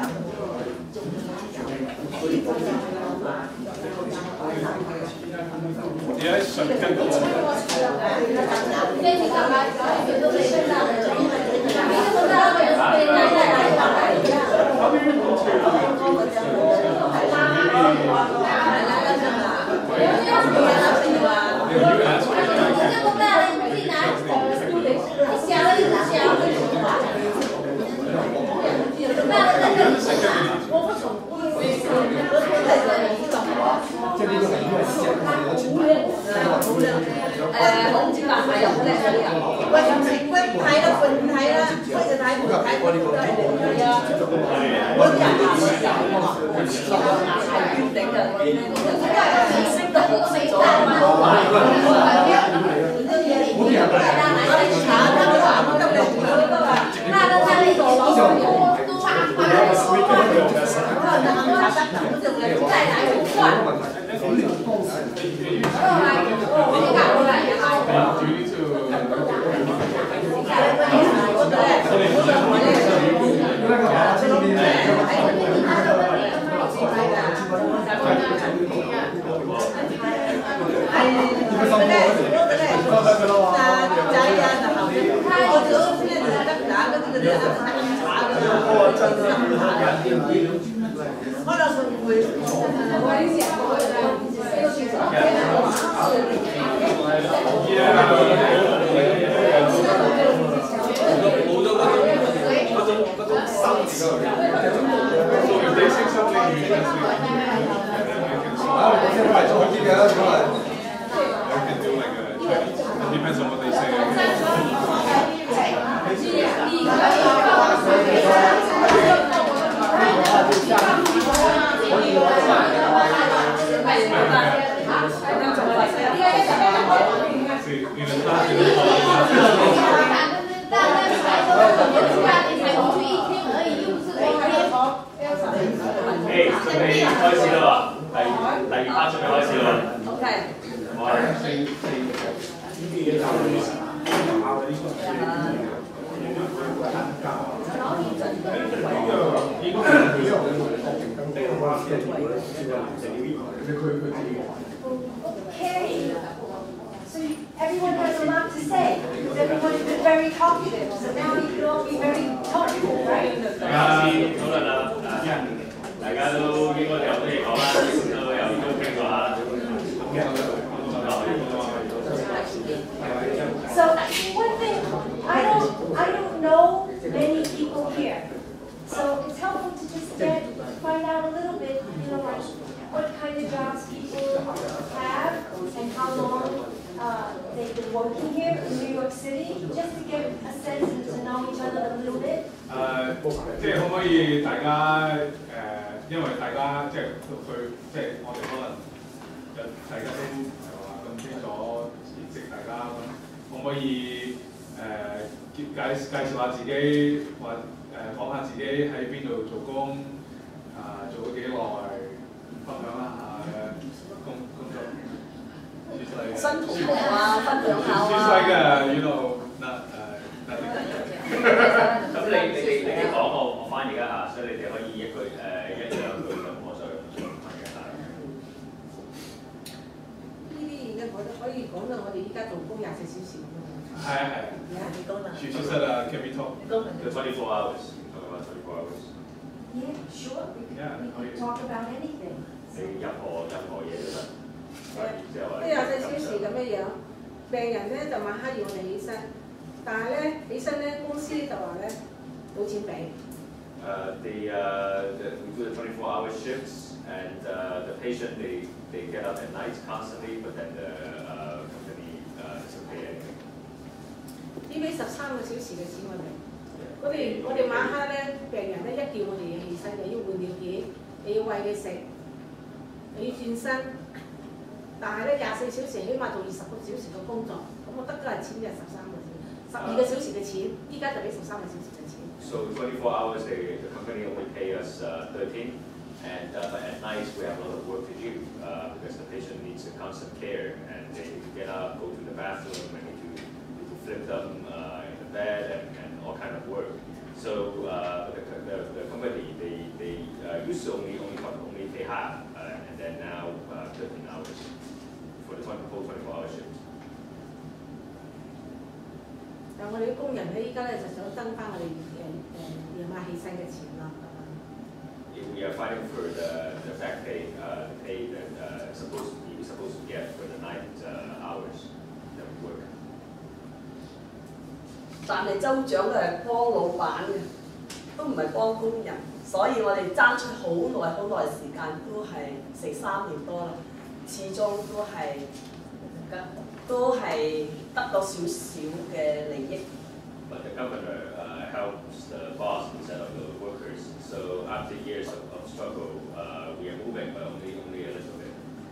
你喺上跟住。 好唔知話係又好叻嗰啲人。喂，睇啦，睇啦，睇就睇，唔睇我哋都係啊。嗰啲人話我有啊，係決定嘅。識得學識咗啊嘛。 Depends on what they say. Okay. So everyone has a lot to say. Everyone has been very talkative. So now you can all be very talkative, right? 討論啦，大家都應該有啲嘢講啦，都有都傾過下啦。 So one thing, I don't know many people here. So it's helpful to just find out a little bit, you know, like what kind of jobs people have and how long they've been working here in New York City, just to get a sense and to know each other a little bit. 即係可唔可以大家因為大家即係佢即係我哋可能大家都唔係話咁清楚認識大家咁，可唔可以介紹下自己或講下自己喺邊度做工做咗幾耐，分享一下工作。 新同學啊，分享下啊。 She's like you know nothing. 咁你哋講我翻譯一下，所以你哋可以一兩句咁，我再翻譯一下。 呢啲嘢咧，我都可以講到我哋依家做工24小時咁樣。 係啊係。 你講啦。 She said can we talk? The 24 hours. Talk about 24 hours. Yeah, sure. We can talk about anything. 你任何嘢都得。 呢24小時咁樣樣，病人咧就晚黑要我哋起身，但係咧起身咧公司就話咧冇錢俾。 We do the 24-hour shifts, and the patient they get up at night constantly, but then the company doesn't pay anything. 要俾13個小時嘅錢我哋。我哋晚黑咧病人咧一叫我哋要起身，又要換尿片，又要餵佢食，又要轉身。但係咧24小時起碼做20個小時嘅工作，咁我得都係錢就13個小時，12個小時嘅錢，依家就俾13個小時嘅錢。 So 24 hours, the company only pay us 13, and but at night we have a lot of work to do because the patient needs a constant care, and they need to get up, go to the bathroom, and need to flip them in the bed, and all kind of work. So the company they used to only pay half, and then now 13 hours. For the whole 24-hour shift. 但我哋啲工人咧，依家咧就想增翻我哋夜晚起身嘅錢啦。 We are fighting for the back pay, the pay that supposed to get for the night hours that we work. 但係州長都係幫老闆嘅，都唔係幫工人，所以我哋爭取好耐時間，都係成3年多啦。始終都係得到少少嘅利益。 But the governor helps the boss instead of the workers. So after years of struggle, we are moving, but only a little bit.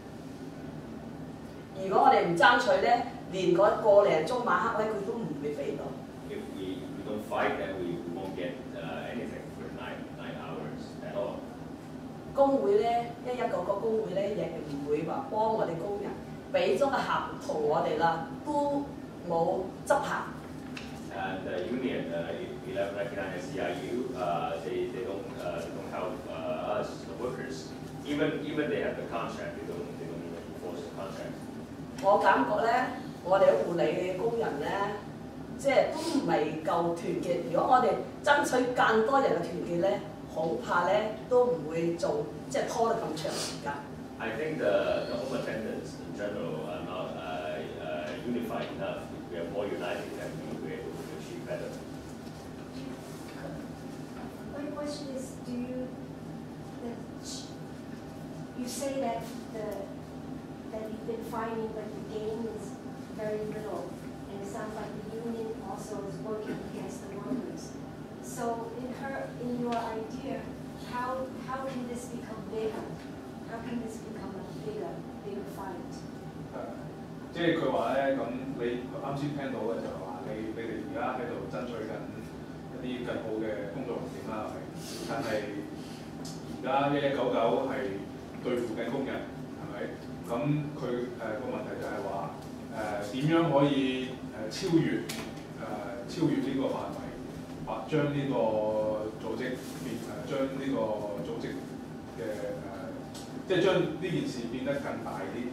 如果我哋唔爭取咧，連嗰個零鐘晚黑咧，佢都唔會俾到。 If we don't fight, then we won't get anything for 9 hours at all. 工會咧，一個工會咧，亦唔會話幫我哋工人，俾咗個合同我哋啦，都冇執行。 And the union, 1199 SEIU, they don't help us, the workers. Even they have the contract, they don't even enforce the contract. 我感覺咧，我哋護理嘅工人咧，即係都唔係夠團結。如果我哋爭取更多人嘅團結咧，恐怕咧都唔會做，即係拖得咁長時間。 I think the home attendants in general are not unified enough. If we are more united, then we will be able to achieve better. My question is, you say that you've been fighting, but the gain is very little, and it sounds like the union also is working against the workers. So in your idea, how can this become bigger? How can this become a bigger fight? 即係佢話咧，咁你啱先聽到嘅就係話你哋而家喺度爭取緊一啲更好嘅工作環境啦，係咪？但係而家1199係對付緊工人，係咪？咁佢個問題就係話點樣可以超越呢個範圍，或將呢個組織將呢個組織嘅即係將呢件事變得更大啲。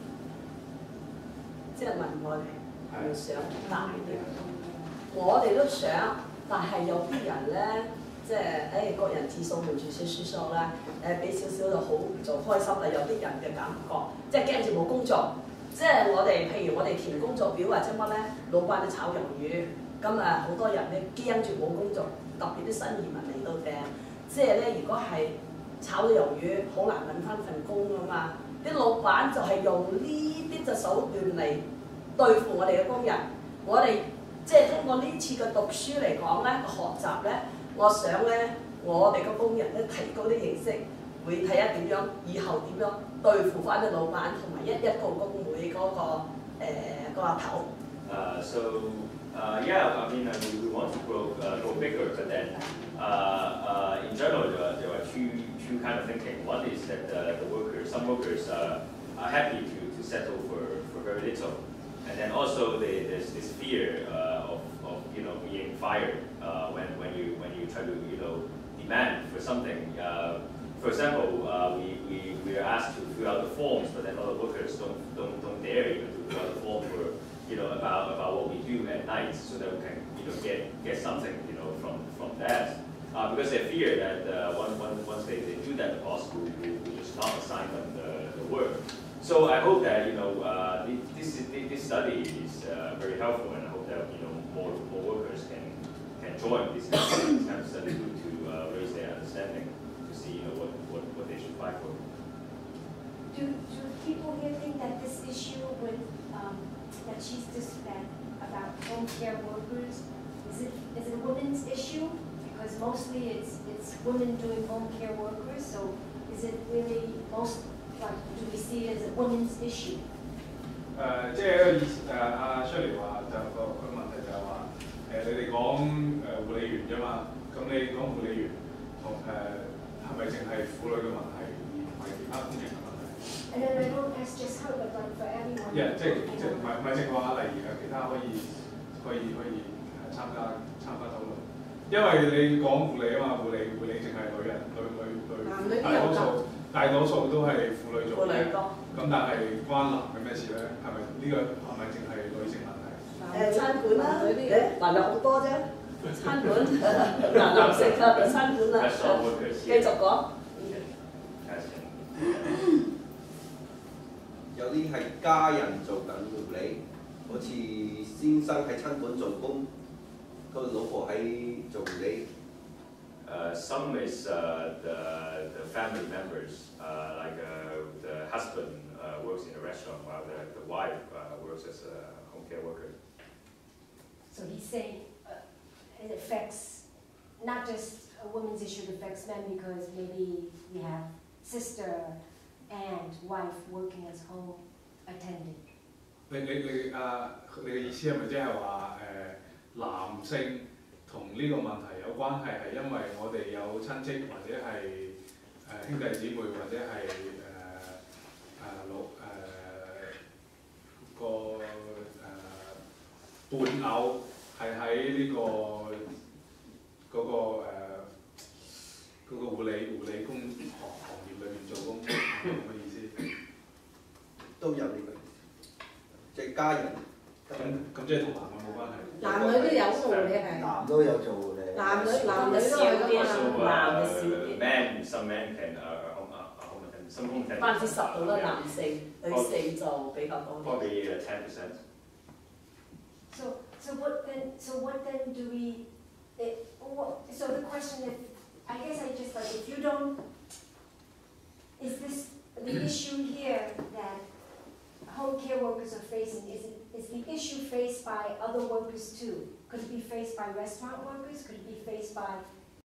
即係問我哋係咪想大啲？我哋都想，但係有啲人咧，即係個人自掃門前雪書掃啦，俾少少就好唔做開心啦。有啲人嘅感覺，即係驚住冇工作， 即係我哋譬如我哋填工作表或者乜咧，老闆都炒魷魚，咁啊好多人咧驚住冇工作，特別啲新移民嚟到嘅，即係咧如果係炒咗魷魚，好難揾翻份工噶嘛。啲老闆就係用呢啲嘅手段嚟對付我哋嘅工人。我哋即係通過呢次嘅讀書嚟講咧，學習咧，我想咧我哋嘅工人咧提高啲認識，會睇下點樣以後點樣對付翻啲老闆同埋一個工會嗰個阿頭。 Yeah, I mean, we want to grow bigger, but then in general, there are two kind of thinking. One is that some workers are happy to settle for very little, and then also there's this fear of being fired when you try to demand for something. For example, we are asked to fill out the forms, but then other workers don't dare even to fill out the form for about what we do at night, so that we can get something from that, because they fear that once they do that, the boss will just not assign them the work. So I hope that this study is very helpful, and I hope that more workers can join this kind of study group to raise their understanding, to see what they should fight for. Do people here think that this issue with that she's just about home care workers, is it a women's issue? Because mostly it's women doing home care workers, so is it really do we see it as a women's issue? 即係一個意思阿 Shirley 話就個問題就係話你哋講護理員啫嘛，咁你講護理員同係咪淨係婦女嘅問題，而唔係其他工人嘅問題？ And then I don't ask just her, but like for everyone. 即係唔係淨係話例如其他可以參加討論，因為你講護理啊嘛，護理淨係女大多數都係婦女做嘅，咁但係關男嘅咩事咧？係咪呢個係咪淨係女性問題？ 餐館啦，男有好多啫，餐館男性嘅餐館啦，繼續講。 有啲係家人做緊護理，好似先生喺餐館做工，個老婆喺做護理。 Some is the family members, like the husband works in a restaurant while the wife works as a home care worker. So he's saying it affects not just a woman's issue, it affects men because maybe we have sister and wife working as home attendant. 你嘅意思係咪即係話男性同呢個問題有關係，係因為我哋有親戚或者係兄弟姊妹或者係個伴偶係喺呢個護理工行業裏面做工，係咁嘅意思？ 都有呢個，即係家人。 咁即係同男嘅冇關係。 男女都有做嘅係。 男都有做嘅。 男女都係咁啊。男嘅少啲。 Some men can some home can. 10%到啦，男性女性就比較多啲。 Probably 10%. So what then do we? So the question is, I guess I just like if you don't, is this the issue here that home care workers are facing? Is the issue faced by other workers too? Could it be faced by restaurant workers? Could it be faced by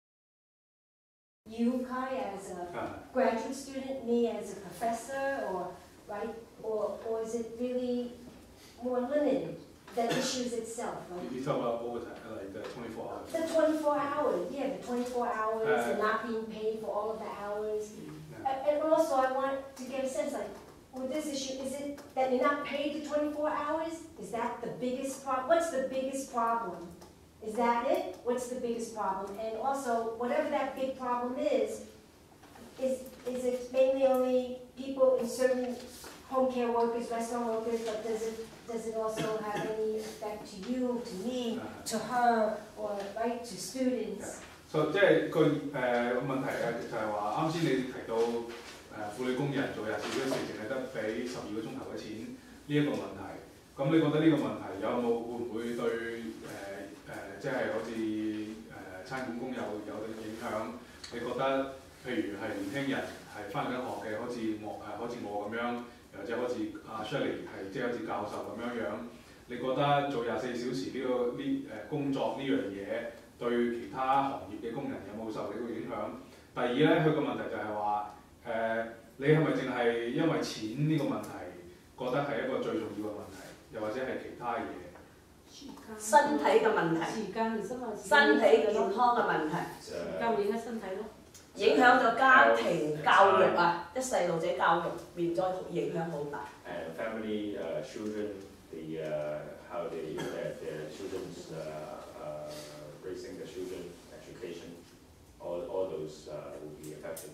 you, Kai, as a graduate student, me as a professor, or right? Or is it really more limited? The issues itself, right? You talk about overtime, like the 24 hours. The 24 hours, yeah, the 24 hours and not being paid for all of the hours. And also I want to get a sense, like, with this issue, is it that you're not paid the 24 hours? Is that the biggest problem? What's the biggest problem? Is that it? What's the biggest problem? And also, whatever that big problem is it mainly only people in certain home care workers, restaurant workers, but does it also have any effect to you, to me, to her, or right to students? So 即係個問題就係話，啱先你提到婦女工人做24小時淨係得俾12個鐘頭嘅錢， 一個問題。咁你覺得呢個問題會唔會對即係好似餐館工有影響？你覺得譬如係年輕人係翻緊學嘅，好似我咁樣，又或者好似阿 Shirley 係即係好似教授咁樣，你覺得做24小時工作呢樣嘢對其他行業嘅工人有冇受呢個影響？第二咧，佢個問題就係話你係咪淨係因為錢呢個問題覺得係一個最重要嘅問題，又或者係其他嘢？ 身體嘅問題，身體健康嘅問題， 影響身體咯， 影響咗家庭教育啊，啲細路仔教育變咗影響好大。 Family, children, how they their children's raising the children, education, all those will be affected.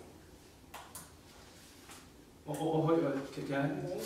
我可以其實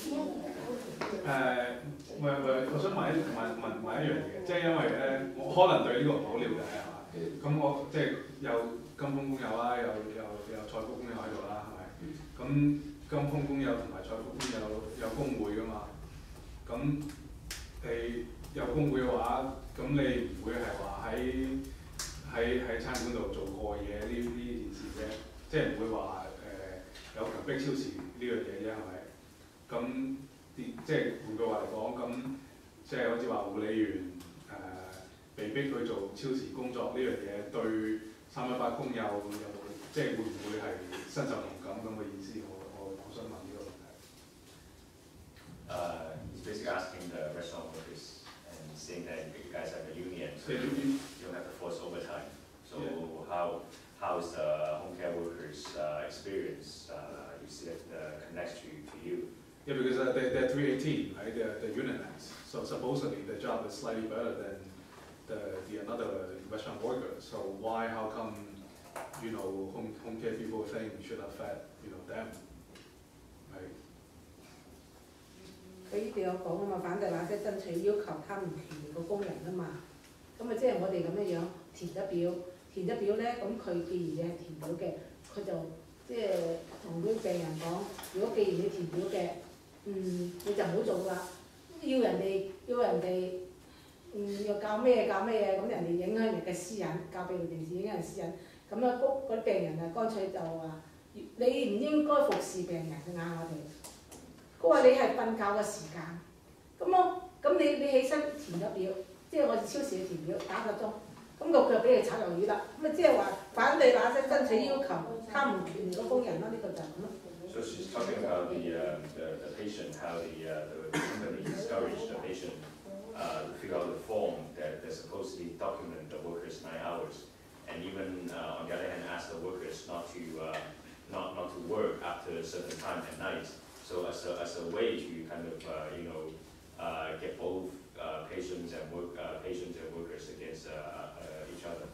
我想問一樣嘢，即係因為咧，我可能對呢個唔好了解係嘛？咁我即係有金豐工友啦，有菜福工友喺度啦，係咪？咁金豐工友同埋菜福工友有工會㗎嘛？咁你有工會嘅話，咁你唔會係話喺餐館度做過夜呢件事啫，即係唔會話有強迫超時呢樣嘢啫，係咪？咁即係換句話嚟講，咁即係好似話護理員被逼去做超時工作呢樣嘢，對318工友有冇即係會唔會係身受同感咁嘅意思？我想問呢個問題。 He's basically asking the restaurant workers and saying that you guys have a union, so you don't have to force overtime. So how's the home care workers' experience? You see that connects to you. Yeah, because they're 318, right? They're unionized. So supposedly the job is slightly better than the another restaurant workers. So how come home care people think we should affect them, right? 佢呢度有講啊嘛，反對那些爭取要求他們權利嘅工人啊嘛，咁啊即係我哋咁樣填咗表咧，咁佢既然你係填表嘅，佢就即係同啲病人講，如果既然你填表嘅，你就唔好做啦，要人哋又教咩嘢，咁人哋影響人哋嘅私隱，教俾佢哋影響人私隱，咁啊嗰啲病人啊，乾脆就話你唔應該服侍病人嘅嗌我哋。佢話你係瞓覺嘅時間，咁你起身填咗表，即係我哋超市嘅填表打個鐘，咁個腳俾你炒魷魚啦，咁啊即係話反對那些爭取要求他們權利嘅工人咯，呢個就係咁咯。 So she's talking about the patient, how the company discouraged the patient to fill out the form that supposedly document the workers' 9 hours, and even on the other hand ask the workers not to work after a certain time at night. So as a way to kind of get both patients and workers against each other.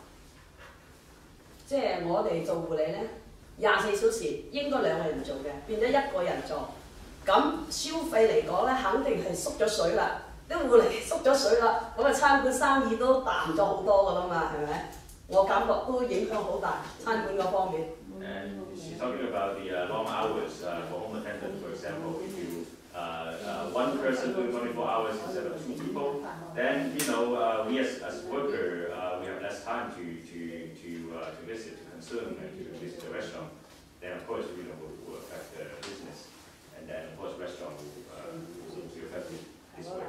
即係我哋做護理咧，24小時應該2個人做嘅，變咗1個人做，咁消費嚟講咧，肯定係縮咗水啦。啲護理縮咗水啦，咁啊餐館生意都淡咗好多㗎啦嘛，係咪？我感覺都影響好大餐館嗰方面。 And she's talking about the long hours for home attendants, for example. If you one person doing 24 hours instead of 2 people, then we as worker we have less time to visit, to consume, and to visit the restaurant. Then of course will affect the business, and then of course restaurant will be affected this way.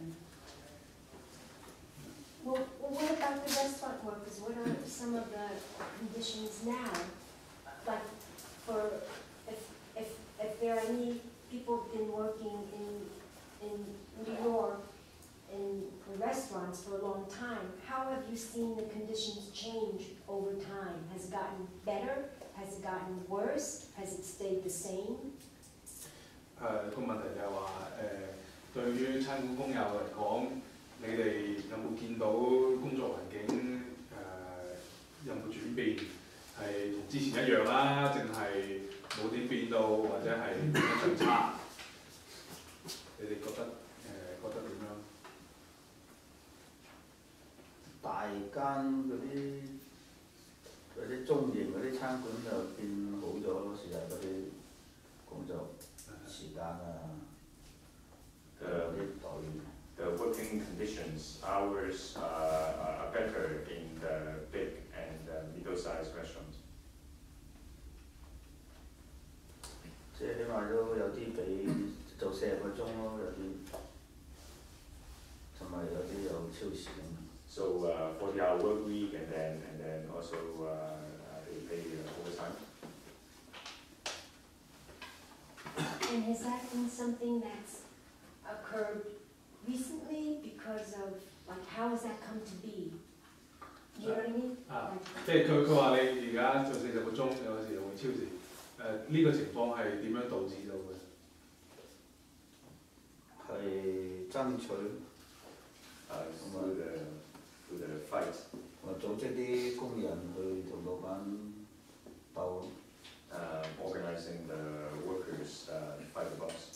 Well, what about the restaurant workers? What are some of the conditions now? Like, if there are any people been working in New York in restaurants for a long time, how have you seen the conditions change over time? Has it gotten better? Has it gotten worse? Has it stayed the same? 個問題就係話對於餐館工友嚟講，你哋有冇見到工作環境有冇轉變？係同之前一樣啦，定係冇點變到，或者係變得更差？你哋覺得點樣？ 大間嗰啲中型嗰啲餐館就變好咗，時日嗰啲工作時間啊， working conditions, hours are better in the big and middle-sized restaurants. 即係起碼都有啲俾做40個鐘咯，有啲同埋有啲有超時咁。 So 40-hour work week and then also they pay overtime. And has that been something that's occurred recently because of, like, how has that come to be? Do you know what I mean? 即係佢話你而家做40個鐘，有時會超時。呢個情況係點樣導致到嘅？ 係爭取。 through the fight. 我組織啲工人去同老闆鬥。 Organizing the workers fight the boss.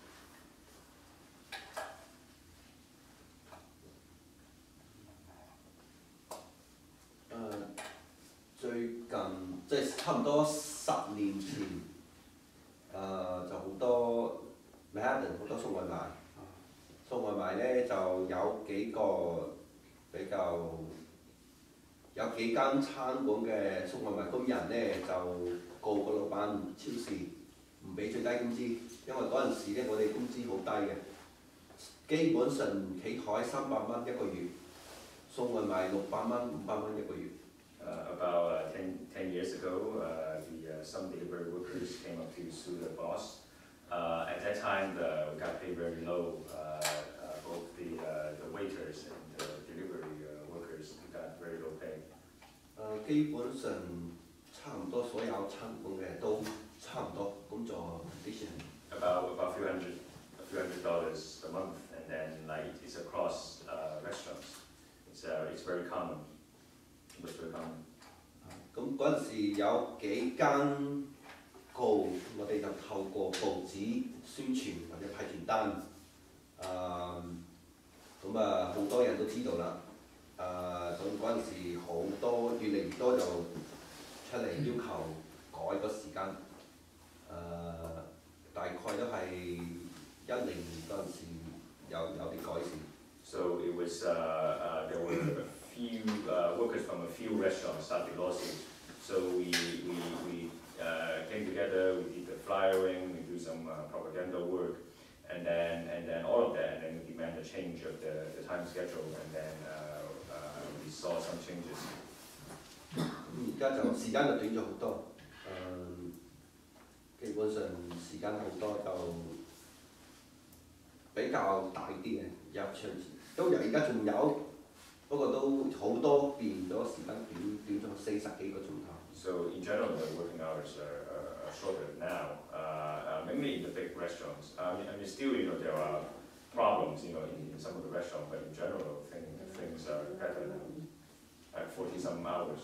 最近即係差唔多10年前，就好多 Manhattan 好多送外賣，送外賣咧就有幾個比較有幾間餐館嘅送外賣工人咧就告個老闆超時，唔俾最低工資，因為嗰陣時咧我哋工資好低嘅，基本上企台300蚊一個月，送外賣600蚊、500蚊一個月。 About 10 years ago, some delivery workers came up to sue the boss. At that time, we got paid very low. Both the waiters and the delivery workers got very low pay. 基本上差唔多所有餐館嘅都差唔多工作 condition。 About a few hundred dollars a month, and then like it's across restaurants. It's very common. 咁嗰陣時有幾間告，我哋就透過報紙宣傳或者派傳單，咁好多人都知道啦。咁嗰陣時好多越嚟越多就出嚟要求改個時間，大概都係10年嗰陣時有啲改善。 So it was there were few workers from a few restaurants started lawsuits. So we came together, we did the flyering, we do some propaganda work, and then all of that, and then we demand a change of the time schedule, and then we saw some changes. 而家就時間就短咗好多，基本上時間好多就比較大啲嘅入場都有，而家仲有。不過都好多變咗時間短咗40幾個鐘頭。 So in general, the working hours are shorter now, mainly in the big restaurants. I mean, still, there are problems, in some of the restaurants, but in general, things are better now, at 40-some hours.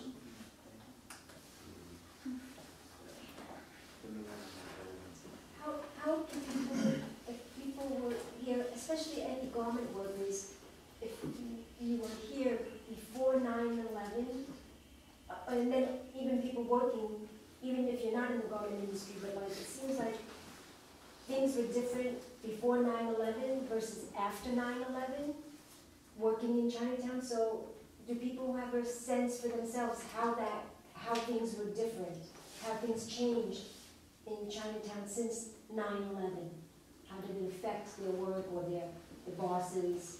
How can people, if people were here, especially any garment workers, if you were here before 9/11, and then even people working, even if you're not in the garment industry, but like it seems like things were different before 9/11 versus after 9/11, working in Chinatown. So do people have a sense for themselves how things were different, how things changed in Chinatown since 9/11? How did it affect their work or their bosses?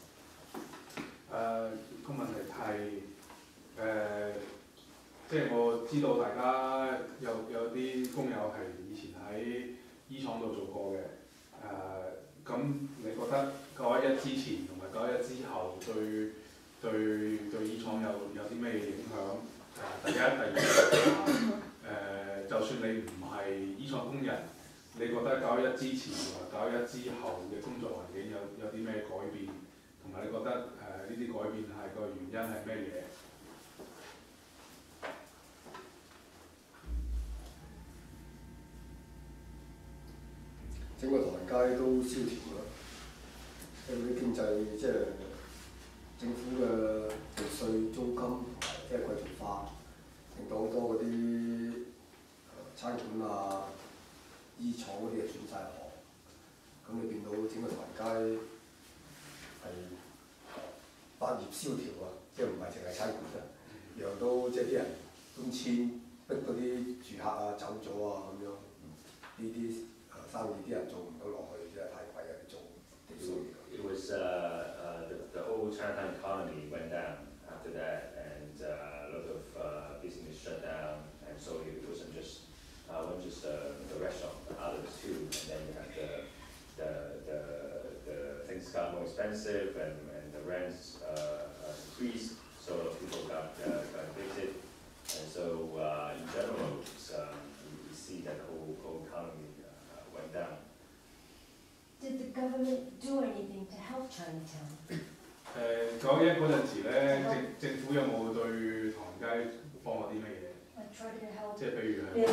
個問題係即係我知道大家有啲工友係以前喺衣廠度做過嘅，咁你覺得911之前同埋911之後對衣廠有啲咩影響？第一、第二，就算你唔係衣廠工人，你覺得911之前同埋911之後嘅工作環境有啲咩改變？同埋你覺得呢啲改變係個原因係咩嘢？ 整個唐人街都蕭條啦，因為啲經濟即係政府嘅稅、租金同埋即係貴族化，令到好多嗰啲餐館啊、衣廠嗰啲嘢轉晒行，咁你見到整個唐人街係產業蕭條啊，即係唔係淨係差館啊，讓到即係啲人搬遷，逼到啲住客啊走咗啊咁樣，呢啲生意啲人做唔到落去，真係太貴啊！做地數。 It was the whole Chinatown economy went down after that, and a lot of business shut down, and so it wasn't just the restaurant, but others too. And then you have the things got more expensive, and the rents increased, so a lot of people got evicted, and so in general, we see that the whole economy went down. Did the government do anything to help Chinatown? 911嗰陣時咧，政府有冇對唐人街幫我啲乜嘢？即係譬如係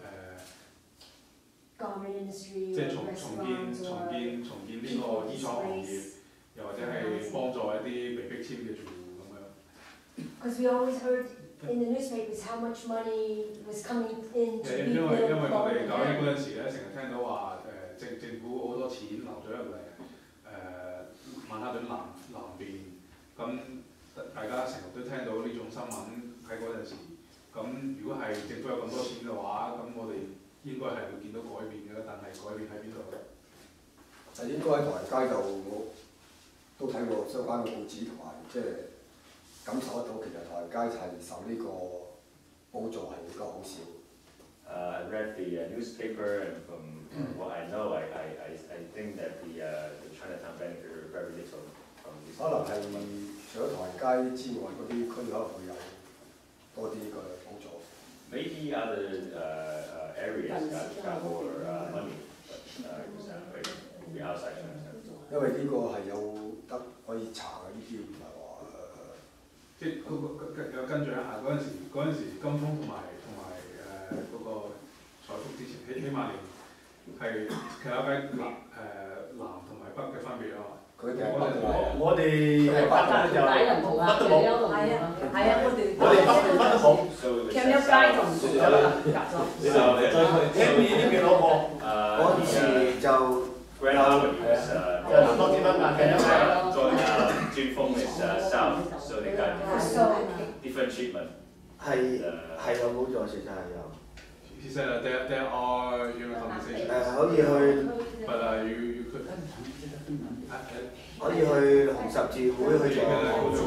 即係重建呢個衣廠行業，又或者係幫助一啲被迫遷嘅住戶咁樣。 Because we always heard in the newspapers how much money was coming in to rebuild. 因為我哋911嗰陣時咧，成日聽到話政府好多錢流咗入嚟曼哈頓南邊，咁大家成日都聽到呢種新聞喺嗰陣時。咁如果係政府有咁多錢嘅話，咁我哋應該係會見到改變嘅，但係改變喺邊度咧？ 就應該喺唐人街度，我都睇過相關嘅報紙同埋即係感受得到，其實唐人街係受呢個補助係比較好少。 I read the newspaper, and from what I know, I think that the Chinatown benefited very little from this. 可能係除咗唐人街之外，嗰啲區可能會有多啲嘅補助。 Maybe other areas got more money, but we outside Chinatown. 因為呢個係有得可以查嘅，呢啲唔係話即係跟進一下嗰陣時金豐同埋嗰個財富之前起碼係其他嘅南同埋北嘅分別啊嘛。 我哋北就乜都冇， 係啊，我哋乜都冇。 camp 一街就唔熟㗎啦，隔咗。 camp 已經幾多個？ 嗰時就 Grand Harmony is 南方點樣㗎？camp 一街。 再轉風 is south, so they got different treatment. 係有補助，其實係有。 He said there are compensations. 可以去。 But you could. 可以去紅十字會去做。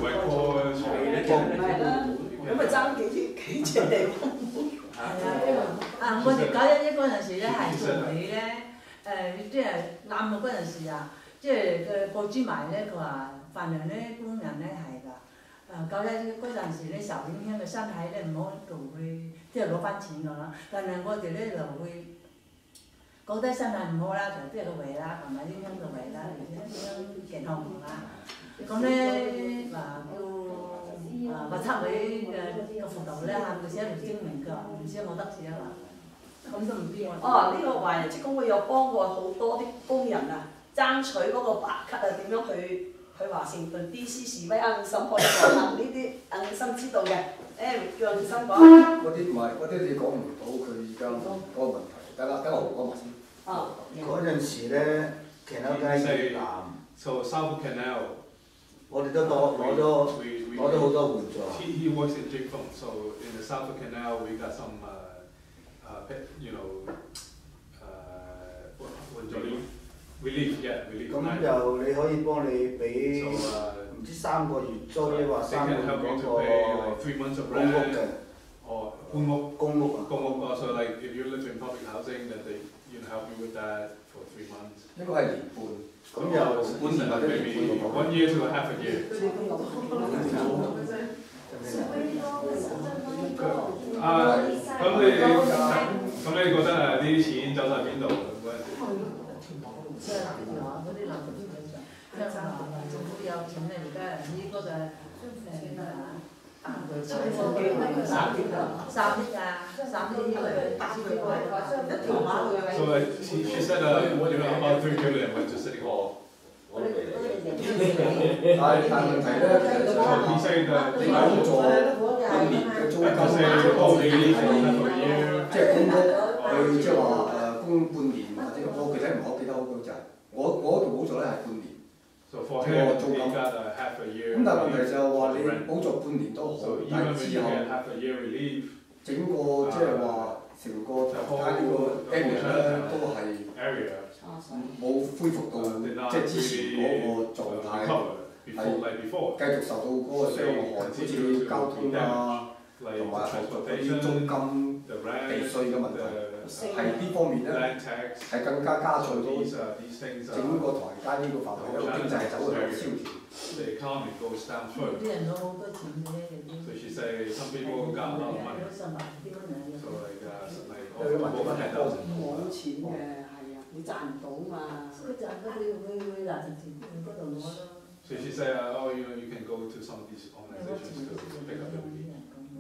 咁咪爭幾尺地方？我哋911嗰陣時咧係做你咧，即係啱嘅嗰陣時啊，即係嘅報紙賣咧，佢話凡人咧工人咧係㗎。911嗰陣時咧受影響嘅身體咧唔好就會即係攞翻錢㗎啦，但係我哋咧就會覺得身體唔好啦，就即係個胃啦，同埋影響個胃啦，而且影響健康啦。咁咧話叫核測委嘅輔導咧嚇，佢寫條聲明㗎，唔知有冇得寫啊嘛？咁都唔知我。呢個華人職工會有幫過好多啲工人啊，爭取嗰個白卡啊，點樣去華盛頓 DC 示威啊，沈可以講呢啲硬心知道嘅，叫硬心講。 嗰啲唔係，嗰啲你講唔到佢而家嗰個問題。等我講埋先。 嗰陣時咧，騎樓街以南。 So South Canal. 我哋都攞咗好多援助。 He works in Jingfeng, so in the South Canal we got some, relief. 咁就你可以幫你俾唔知3個月租，抑或3個月嗰個公屋嘅。 公屋。So like if you live in public housing, then they help you with that for 3 months. 應該係年半。 咁就半年或者 maybe 1 year to half a year. 咁你覺得呢啲錢走晒邊度嗰陣時？ 即係嗰啲南邊嘅就政府有錢咧，而家呢個就3億啊，3億 So she said about 3 billion went to City Hall. 但係問題咧，其實 he said that 你補助半年嘅租金即係公屋，佢即係話供半年或者我具體唔係好記得好就係我嗰度補助咧係半年。 So So for him, he got a half a year. 咁但係問題就係話你補助半年都好，但係之後整個即係話成個台街呢個 area 咧都係冇恢復到即係之前嗰個狀態，係繼續受到嗰個傷害，好似交通啊，同埋學嗰啲租金、地稅嘅問題，係呢方面咧係更加加重到整個台街呢個範圍一個經濟走向蕭條。 啲人攞好多錢嘅， So she say some people got a lot of money. So like 冇錢嘅係啊，你賺唔到嘛，所以賺到會嗱直情嗰度攞咯。 So she said, oh, you can go to some of these organizations to pick up the relief.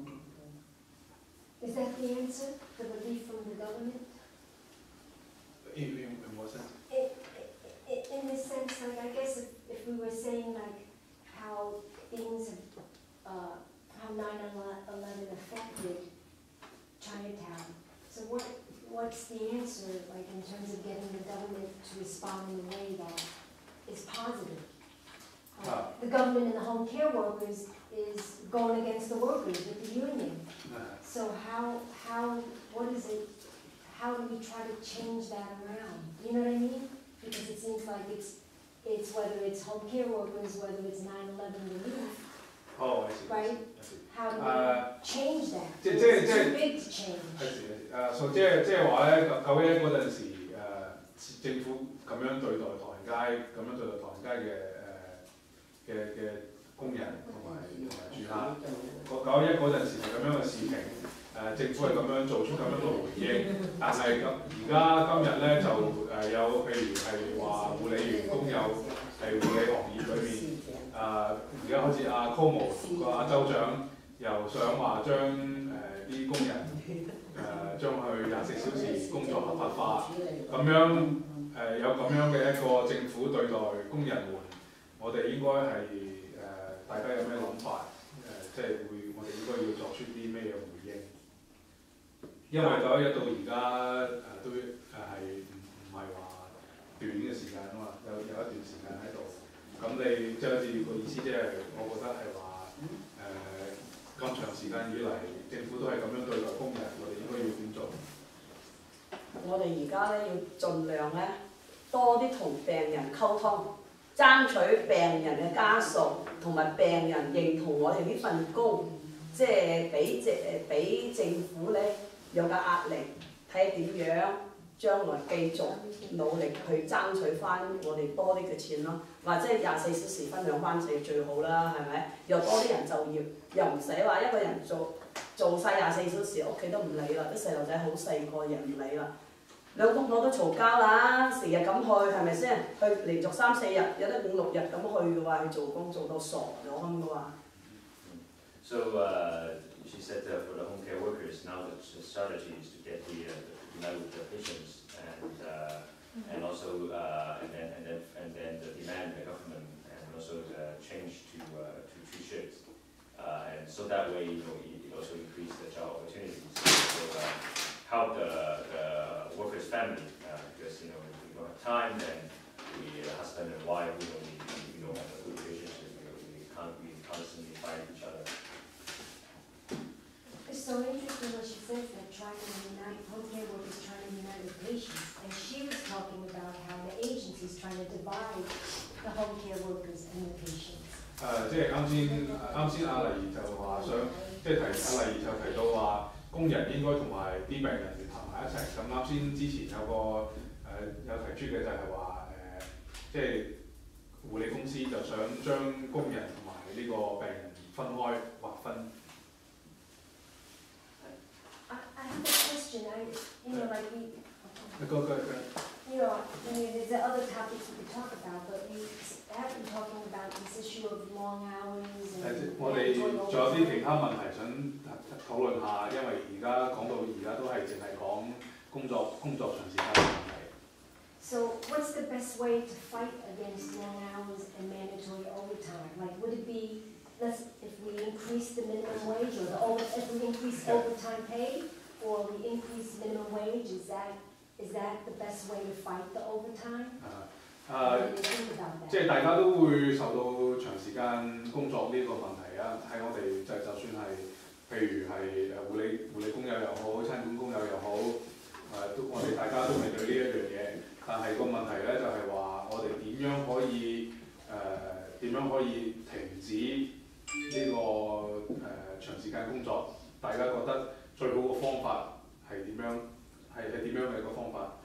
Is that the answer, the relief from the government? In what sense? In the sense, like, I guess if we were saying, like, how things have, how 9/11 affected Chinatown. So what's the answer, like, in terms of getting the government to respond in a way that is positive? The government and the home care workers is going against the workers with the union. So what is it, how do we try to change that around? You know what I mean? Because it seems like it's whether it's home care workers, whether it's 9/11 relief. Oh, I see. Right? I see. How do we change that? It's too big to change. I see. So 即係話咧，9/11嗰陣時，政府咁樣對待唐人街，咁樣對待唐人街嘅工人同埋住客。9/11嗰陣時係咁樣嘅事情，政府係咁樣做出咁樣嘅回應，但係今日咧就有譬如係話護理員工友係護理行業裏面，而家好似阿 Kwong 個阿州長又想話將啲工人將佢24小時工作合法化，咁樣有咁樣嘅一個政府對待工人們，我哋應該係大家有咩諗法？即係我哋應該要作出啲咩回應？因為9/11到而家都係唔係話短嘅時間啊嘛，有一段時間喺度。咁你即係好似個意思，即係我覺得係話咁長時間以嚟，政府都係咁樣對待工人，我哋應該要點做？ 我哋而家咧要盡量咧多啲同病人溝通，爭取病人嘅家屬同埋病人認同我哋呢份工，即係俾政府咧有個壓力，睇點樣將來繼續努力去爭取翻我哋多啲嘅錢咯，或者24小時分享翻就最好啦，係咪？又多啲人就業，又唔使話一個人做晒24小時，屋企都唔理啦，啲細路仔好細個人唔理啦。兩公婆都嘈交啦，成日咁去係咪先？去連續3、4日，有得5、6日咁去嘅話，去做工做到傻咗咁嘅話。 So she said for the home care workers, now the strategy is to get unite with the patients and also and then the demand the government and also change to 2 shifts and so that way it also increase the job opportunities. So help the workers' family because if we don't have time, then we husband and wife we don't have a good relationship. We constantly fight each other. It's so interesting what she says that trying to unite home care workers trying to unite with patients, and she was talking about how the agencies trying to divide the home care workers and the patients. 即係啱先阿麗就話想，即係阿麗就提到話工人應該同埋啲病人聯合埋一齊。咁啱先之前有個有提出嘅就係話即係護理公司就想將工人同埋呢個病人分開劃分。 I have a question. Like we. Go. There's other topics we could talk about, but we have been talking about this issue of long hours and. 我哋仲有啲其他問題想討論下，因為講到而家都係淨係講工作長時間嘅問題。 So what's the best way to fight against long hours and mandatory overtime? Like, would it be if we increase the minimum wage, or if we increase overtime pay, or we increase minimum wage? Is that the best way to fight the overtime? 即係大家都會受到長時間工作呢個問題啊。喺我哋就算係譬如係護理工友又好，餐館工友又好，我哋大家都面對呢一樣嘢。但係個問題咧就係話，我哋點樣可以停止呢個長時間工作？大家覺得最好嘅方法係點樣？係點樣嘅一個方法？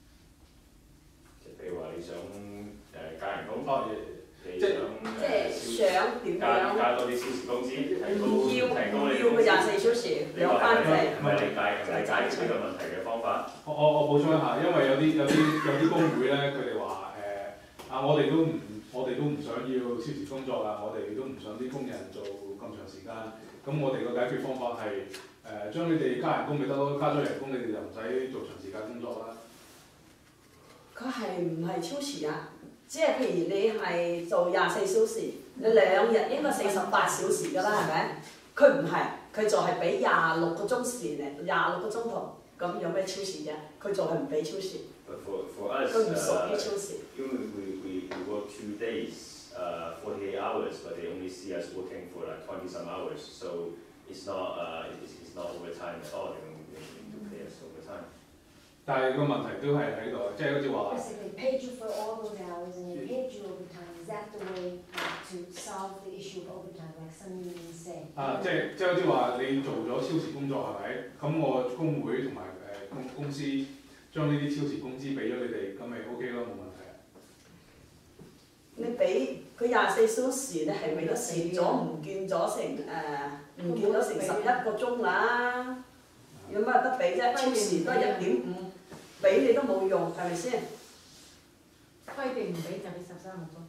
譬如話你想加人工，你想點樣加多啲小時工資，提高要個24小時兩班制。 唔係理解呢個問題嘅方法。 我補充一下，因為有啲工會咧，佢哋話我哋都唔想要超時工作啊，我哋都唔想啲工人做咁長時間。咁我哋個解決方法係將你哋加人工咪得咯，加咗人工你哋就唔使做長時間工作啦。 佢係唔係超時啊？即係譬如你係做24小時，你2日應該48小時㗎啦，係咪？佢唔係，佢就係俾26個鐘時嚟，26個鐘頭，咁有咩超時啫？佢就係唔俾超時。佢唔屬於超時。 因為we work 2 days, 48 hours, but they only see us working for like 20 some hours, so it's not overtime at all. They need to pay us overtime. 但係個問題都係喺度，即係好似話。 They paid you for all those hours and they paid you overtime. Is that the way to solve the issue of overtime, like some unions say? 即係好似話你做咗超時工作係咪？咁我工會同埋公司將呢啲超時工資俾咗你哋，咁咪 OK 咯，冇問題。 你俾佢24小時咧，係咪都蝕咗唔見咗成11個鐘啦？有乜得俾啫？超時都係1.5，俾你都冇用，係咪先？ 規定唔俾就俾13個鐘。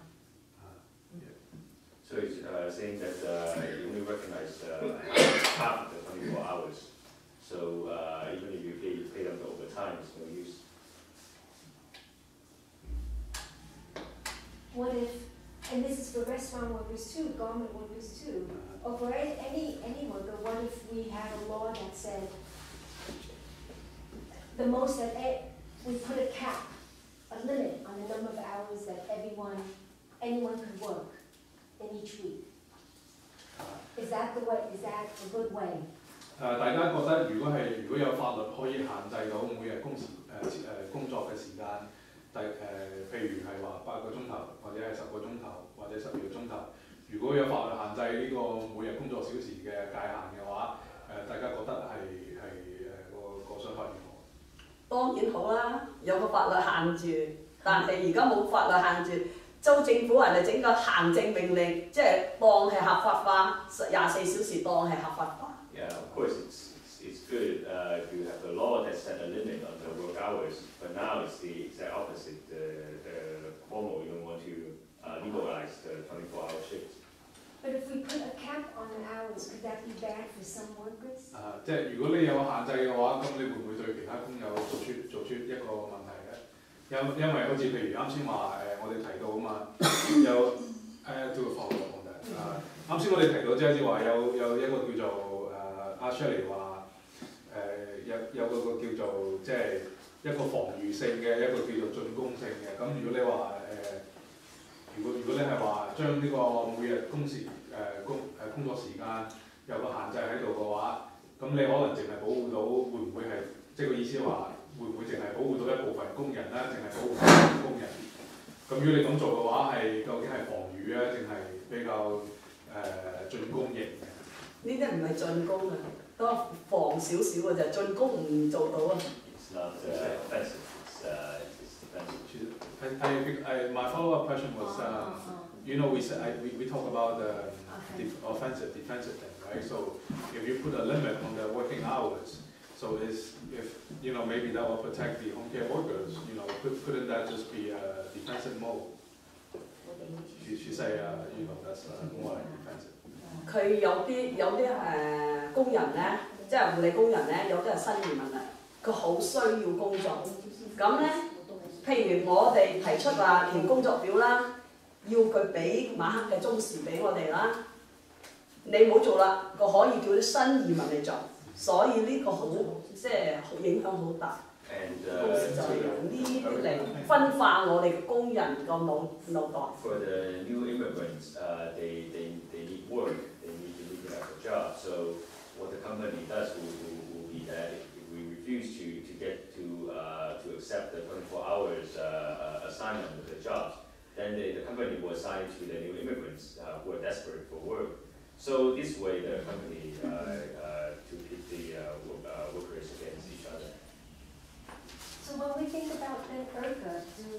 So it's saying that you only recognize half of the 24 hours. So even if you pay them the overtime, it's no use. What if, and this is for restaurant workers too, garment workers too, or for any worker, what if we had a law that said the most that we put a cap, a limit on the number of hours that anyone could work in each week? Is that the way? Is that a good way? 大家覺得如果有法律可以限制到每日工作嘅時間，譬如係話8個鐘頭，或者係10個鐘頭，或者12個鐘頭，如果有法律限制呢個每日工作小時嘅界限嘅話，大家覺得係個想法如何？ 當然好啦，有個法律限住，但係而家冇法律限住，州政府人哋整個行政命令，即係當係合法化，24小時當係合法化。 Yeah, of course it's good if you have the law that set a limit on the work hours, but now it's the exact opposite. The Kwong even want to legalize the 24-hour shift. But if we put a cap on the hours, could that be bad for some workers? 即係如果你有限制嘅話，咁你會唔會對其他工友做出一個問題咧？因為好似譬如啱先話我哋提到啊嘛，有都要放落講嘅。啱先我哋提到即係好似話有一個叫做阿 Shirley 話有個叫做即係一個防禦性嘅，一個叫做進攻性嘅。咁如果你話如果你係話將呢個每日工作時間有個限制喺度嘅話，咁你可能淨係保護到會唔會係即係個意思話會唔會淨係保護到一部分工人啦，淨係保護工人？咁如果你咁做嘅話，係究竟係防禦啊，定係比較進攻型嘅？ 呢啲唔係進攻啊，都防少少嘅啫，進攻唔做到啊。 It's not offensive. It's defensive. My follow-up question was, you know, we talk about offensive, defensive thing, right? So if you put a limit on the working hours, so if you know maybe that will protect the home care workers, you know, couldn't that just be a defensive mode? She say, you know, that's more like defensive. 佢有啲工人咧，即係護理工人咧，有啲係新移民嚟，佢好需要工作。咁咧，譬如我哋提出話填工作表啦，要佢俾晚黑嘅鐘時俾我哋啦，你冇做啦，佢可以叫啲新移民嚟做，所以呢個好即係影響好大。 公司就係用呢啲嚟分化我哋嘅工人個腦袋。 For the new immigrants, they need work, they need to have a job. So what the company does will be that if we refuse to get to accept the 24 hours assignment of the jobs, then the company will assign to the new immigrants who are desperate for work. So this way the company to pit the workers against each other. So when we think about then IRCA,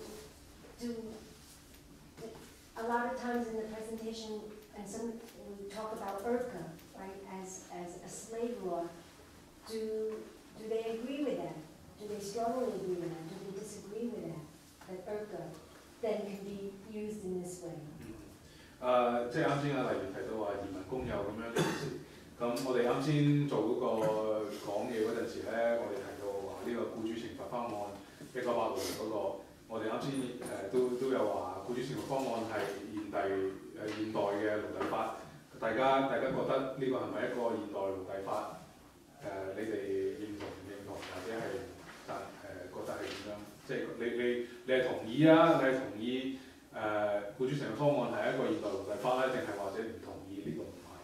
a lot of times in the presentation, and we talk about IRCA, right, as a slave law. Do they agree with that? Do they strongly agree with that? Do they disagree with that? That IRCA then can be used in this way? 即係啱先啊，例如提到話移民工友咁樣嘅意思。咁我哋啱先做嗰個講嘢嗰陣時咧，我哋提到話呢個僱主懲罰方案1860嗰個，我哋啱先都有話僱主懲罰方案係現代嘅奴隸法。大家覺得呢個係咪一個現代奴隸法？你哋認同唔認同，或者係覺得係點樣？即係你係同意啊？你係同意僱主懲罰方案係一個現代奴隸法咧，定係或者唔同意呢個唔係？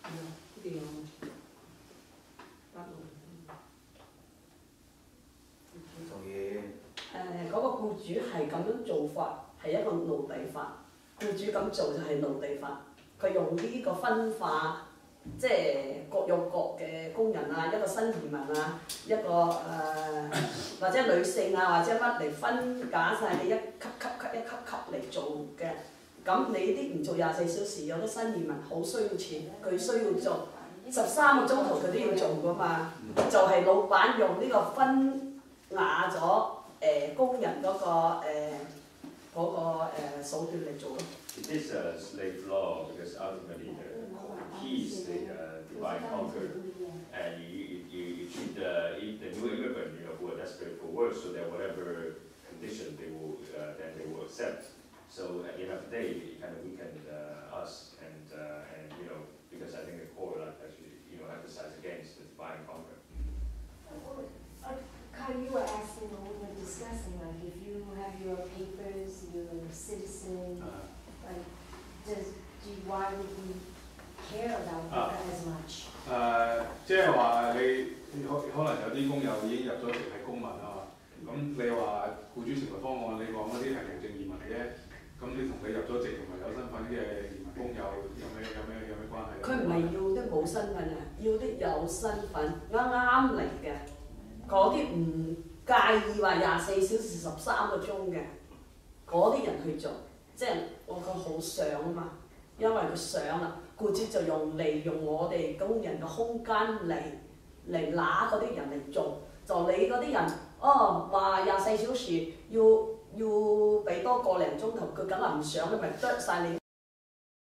同意。 嗰個僱主係咁樣做法係一個奴隸法，僱主咁做就係奴隸法。佢用呢個分化，即係各有各嘅工人啊，一個新移民啊，一個或者女性啊，或者乜嚟分假晒你一級嚟做嘅。咁你啲唔做24小時，有啲新移民好需要錢，佢需要做13個鐘頭，佢都要做噶嘛。就係老闆用呢個分瓦咗工人嗰個手段嚟做咯。 It is a slave law because ultimately he is the divine conqueror, and you treat the new immigrant, who are desperate for work, so that whatever condition they will accept. So at the end of the day, it kind of weakened us, and because I think the court actually emphasized against the divine conqueror. Kai, you were asking when we were discussing, like if you have your papers, you're a citizen, like why would we care about that as much? 即係話你可能有啲工友已經入咗籍係公民啊嘛，咁你話僱主懲罰方案，你講嗰啲係無證移民嚟嘅，咁你同你入咗籍同埋有身份嘅移民工友有咩關係？ 佢唔係要啲冇身份啊，要啲有身份啱嚟嘅，嗰啲唔介意話24小時13個鐘嘅，嗰啲人去做，即係佢好想啊嘛，因為佢想啦，僱主就利用我哋工人嘅空間嚟拿嗰啲人嚟做，就你嗰啲人話24小時要俾多個零鐘頭，佢梗係唔想，你咪剁晒你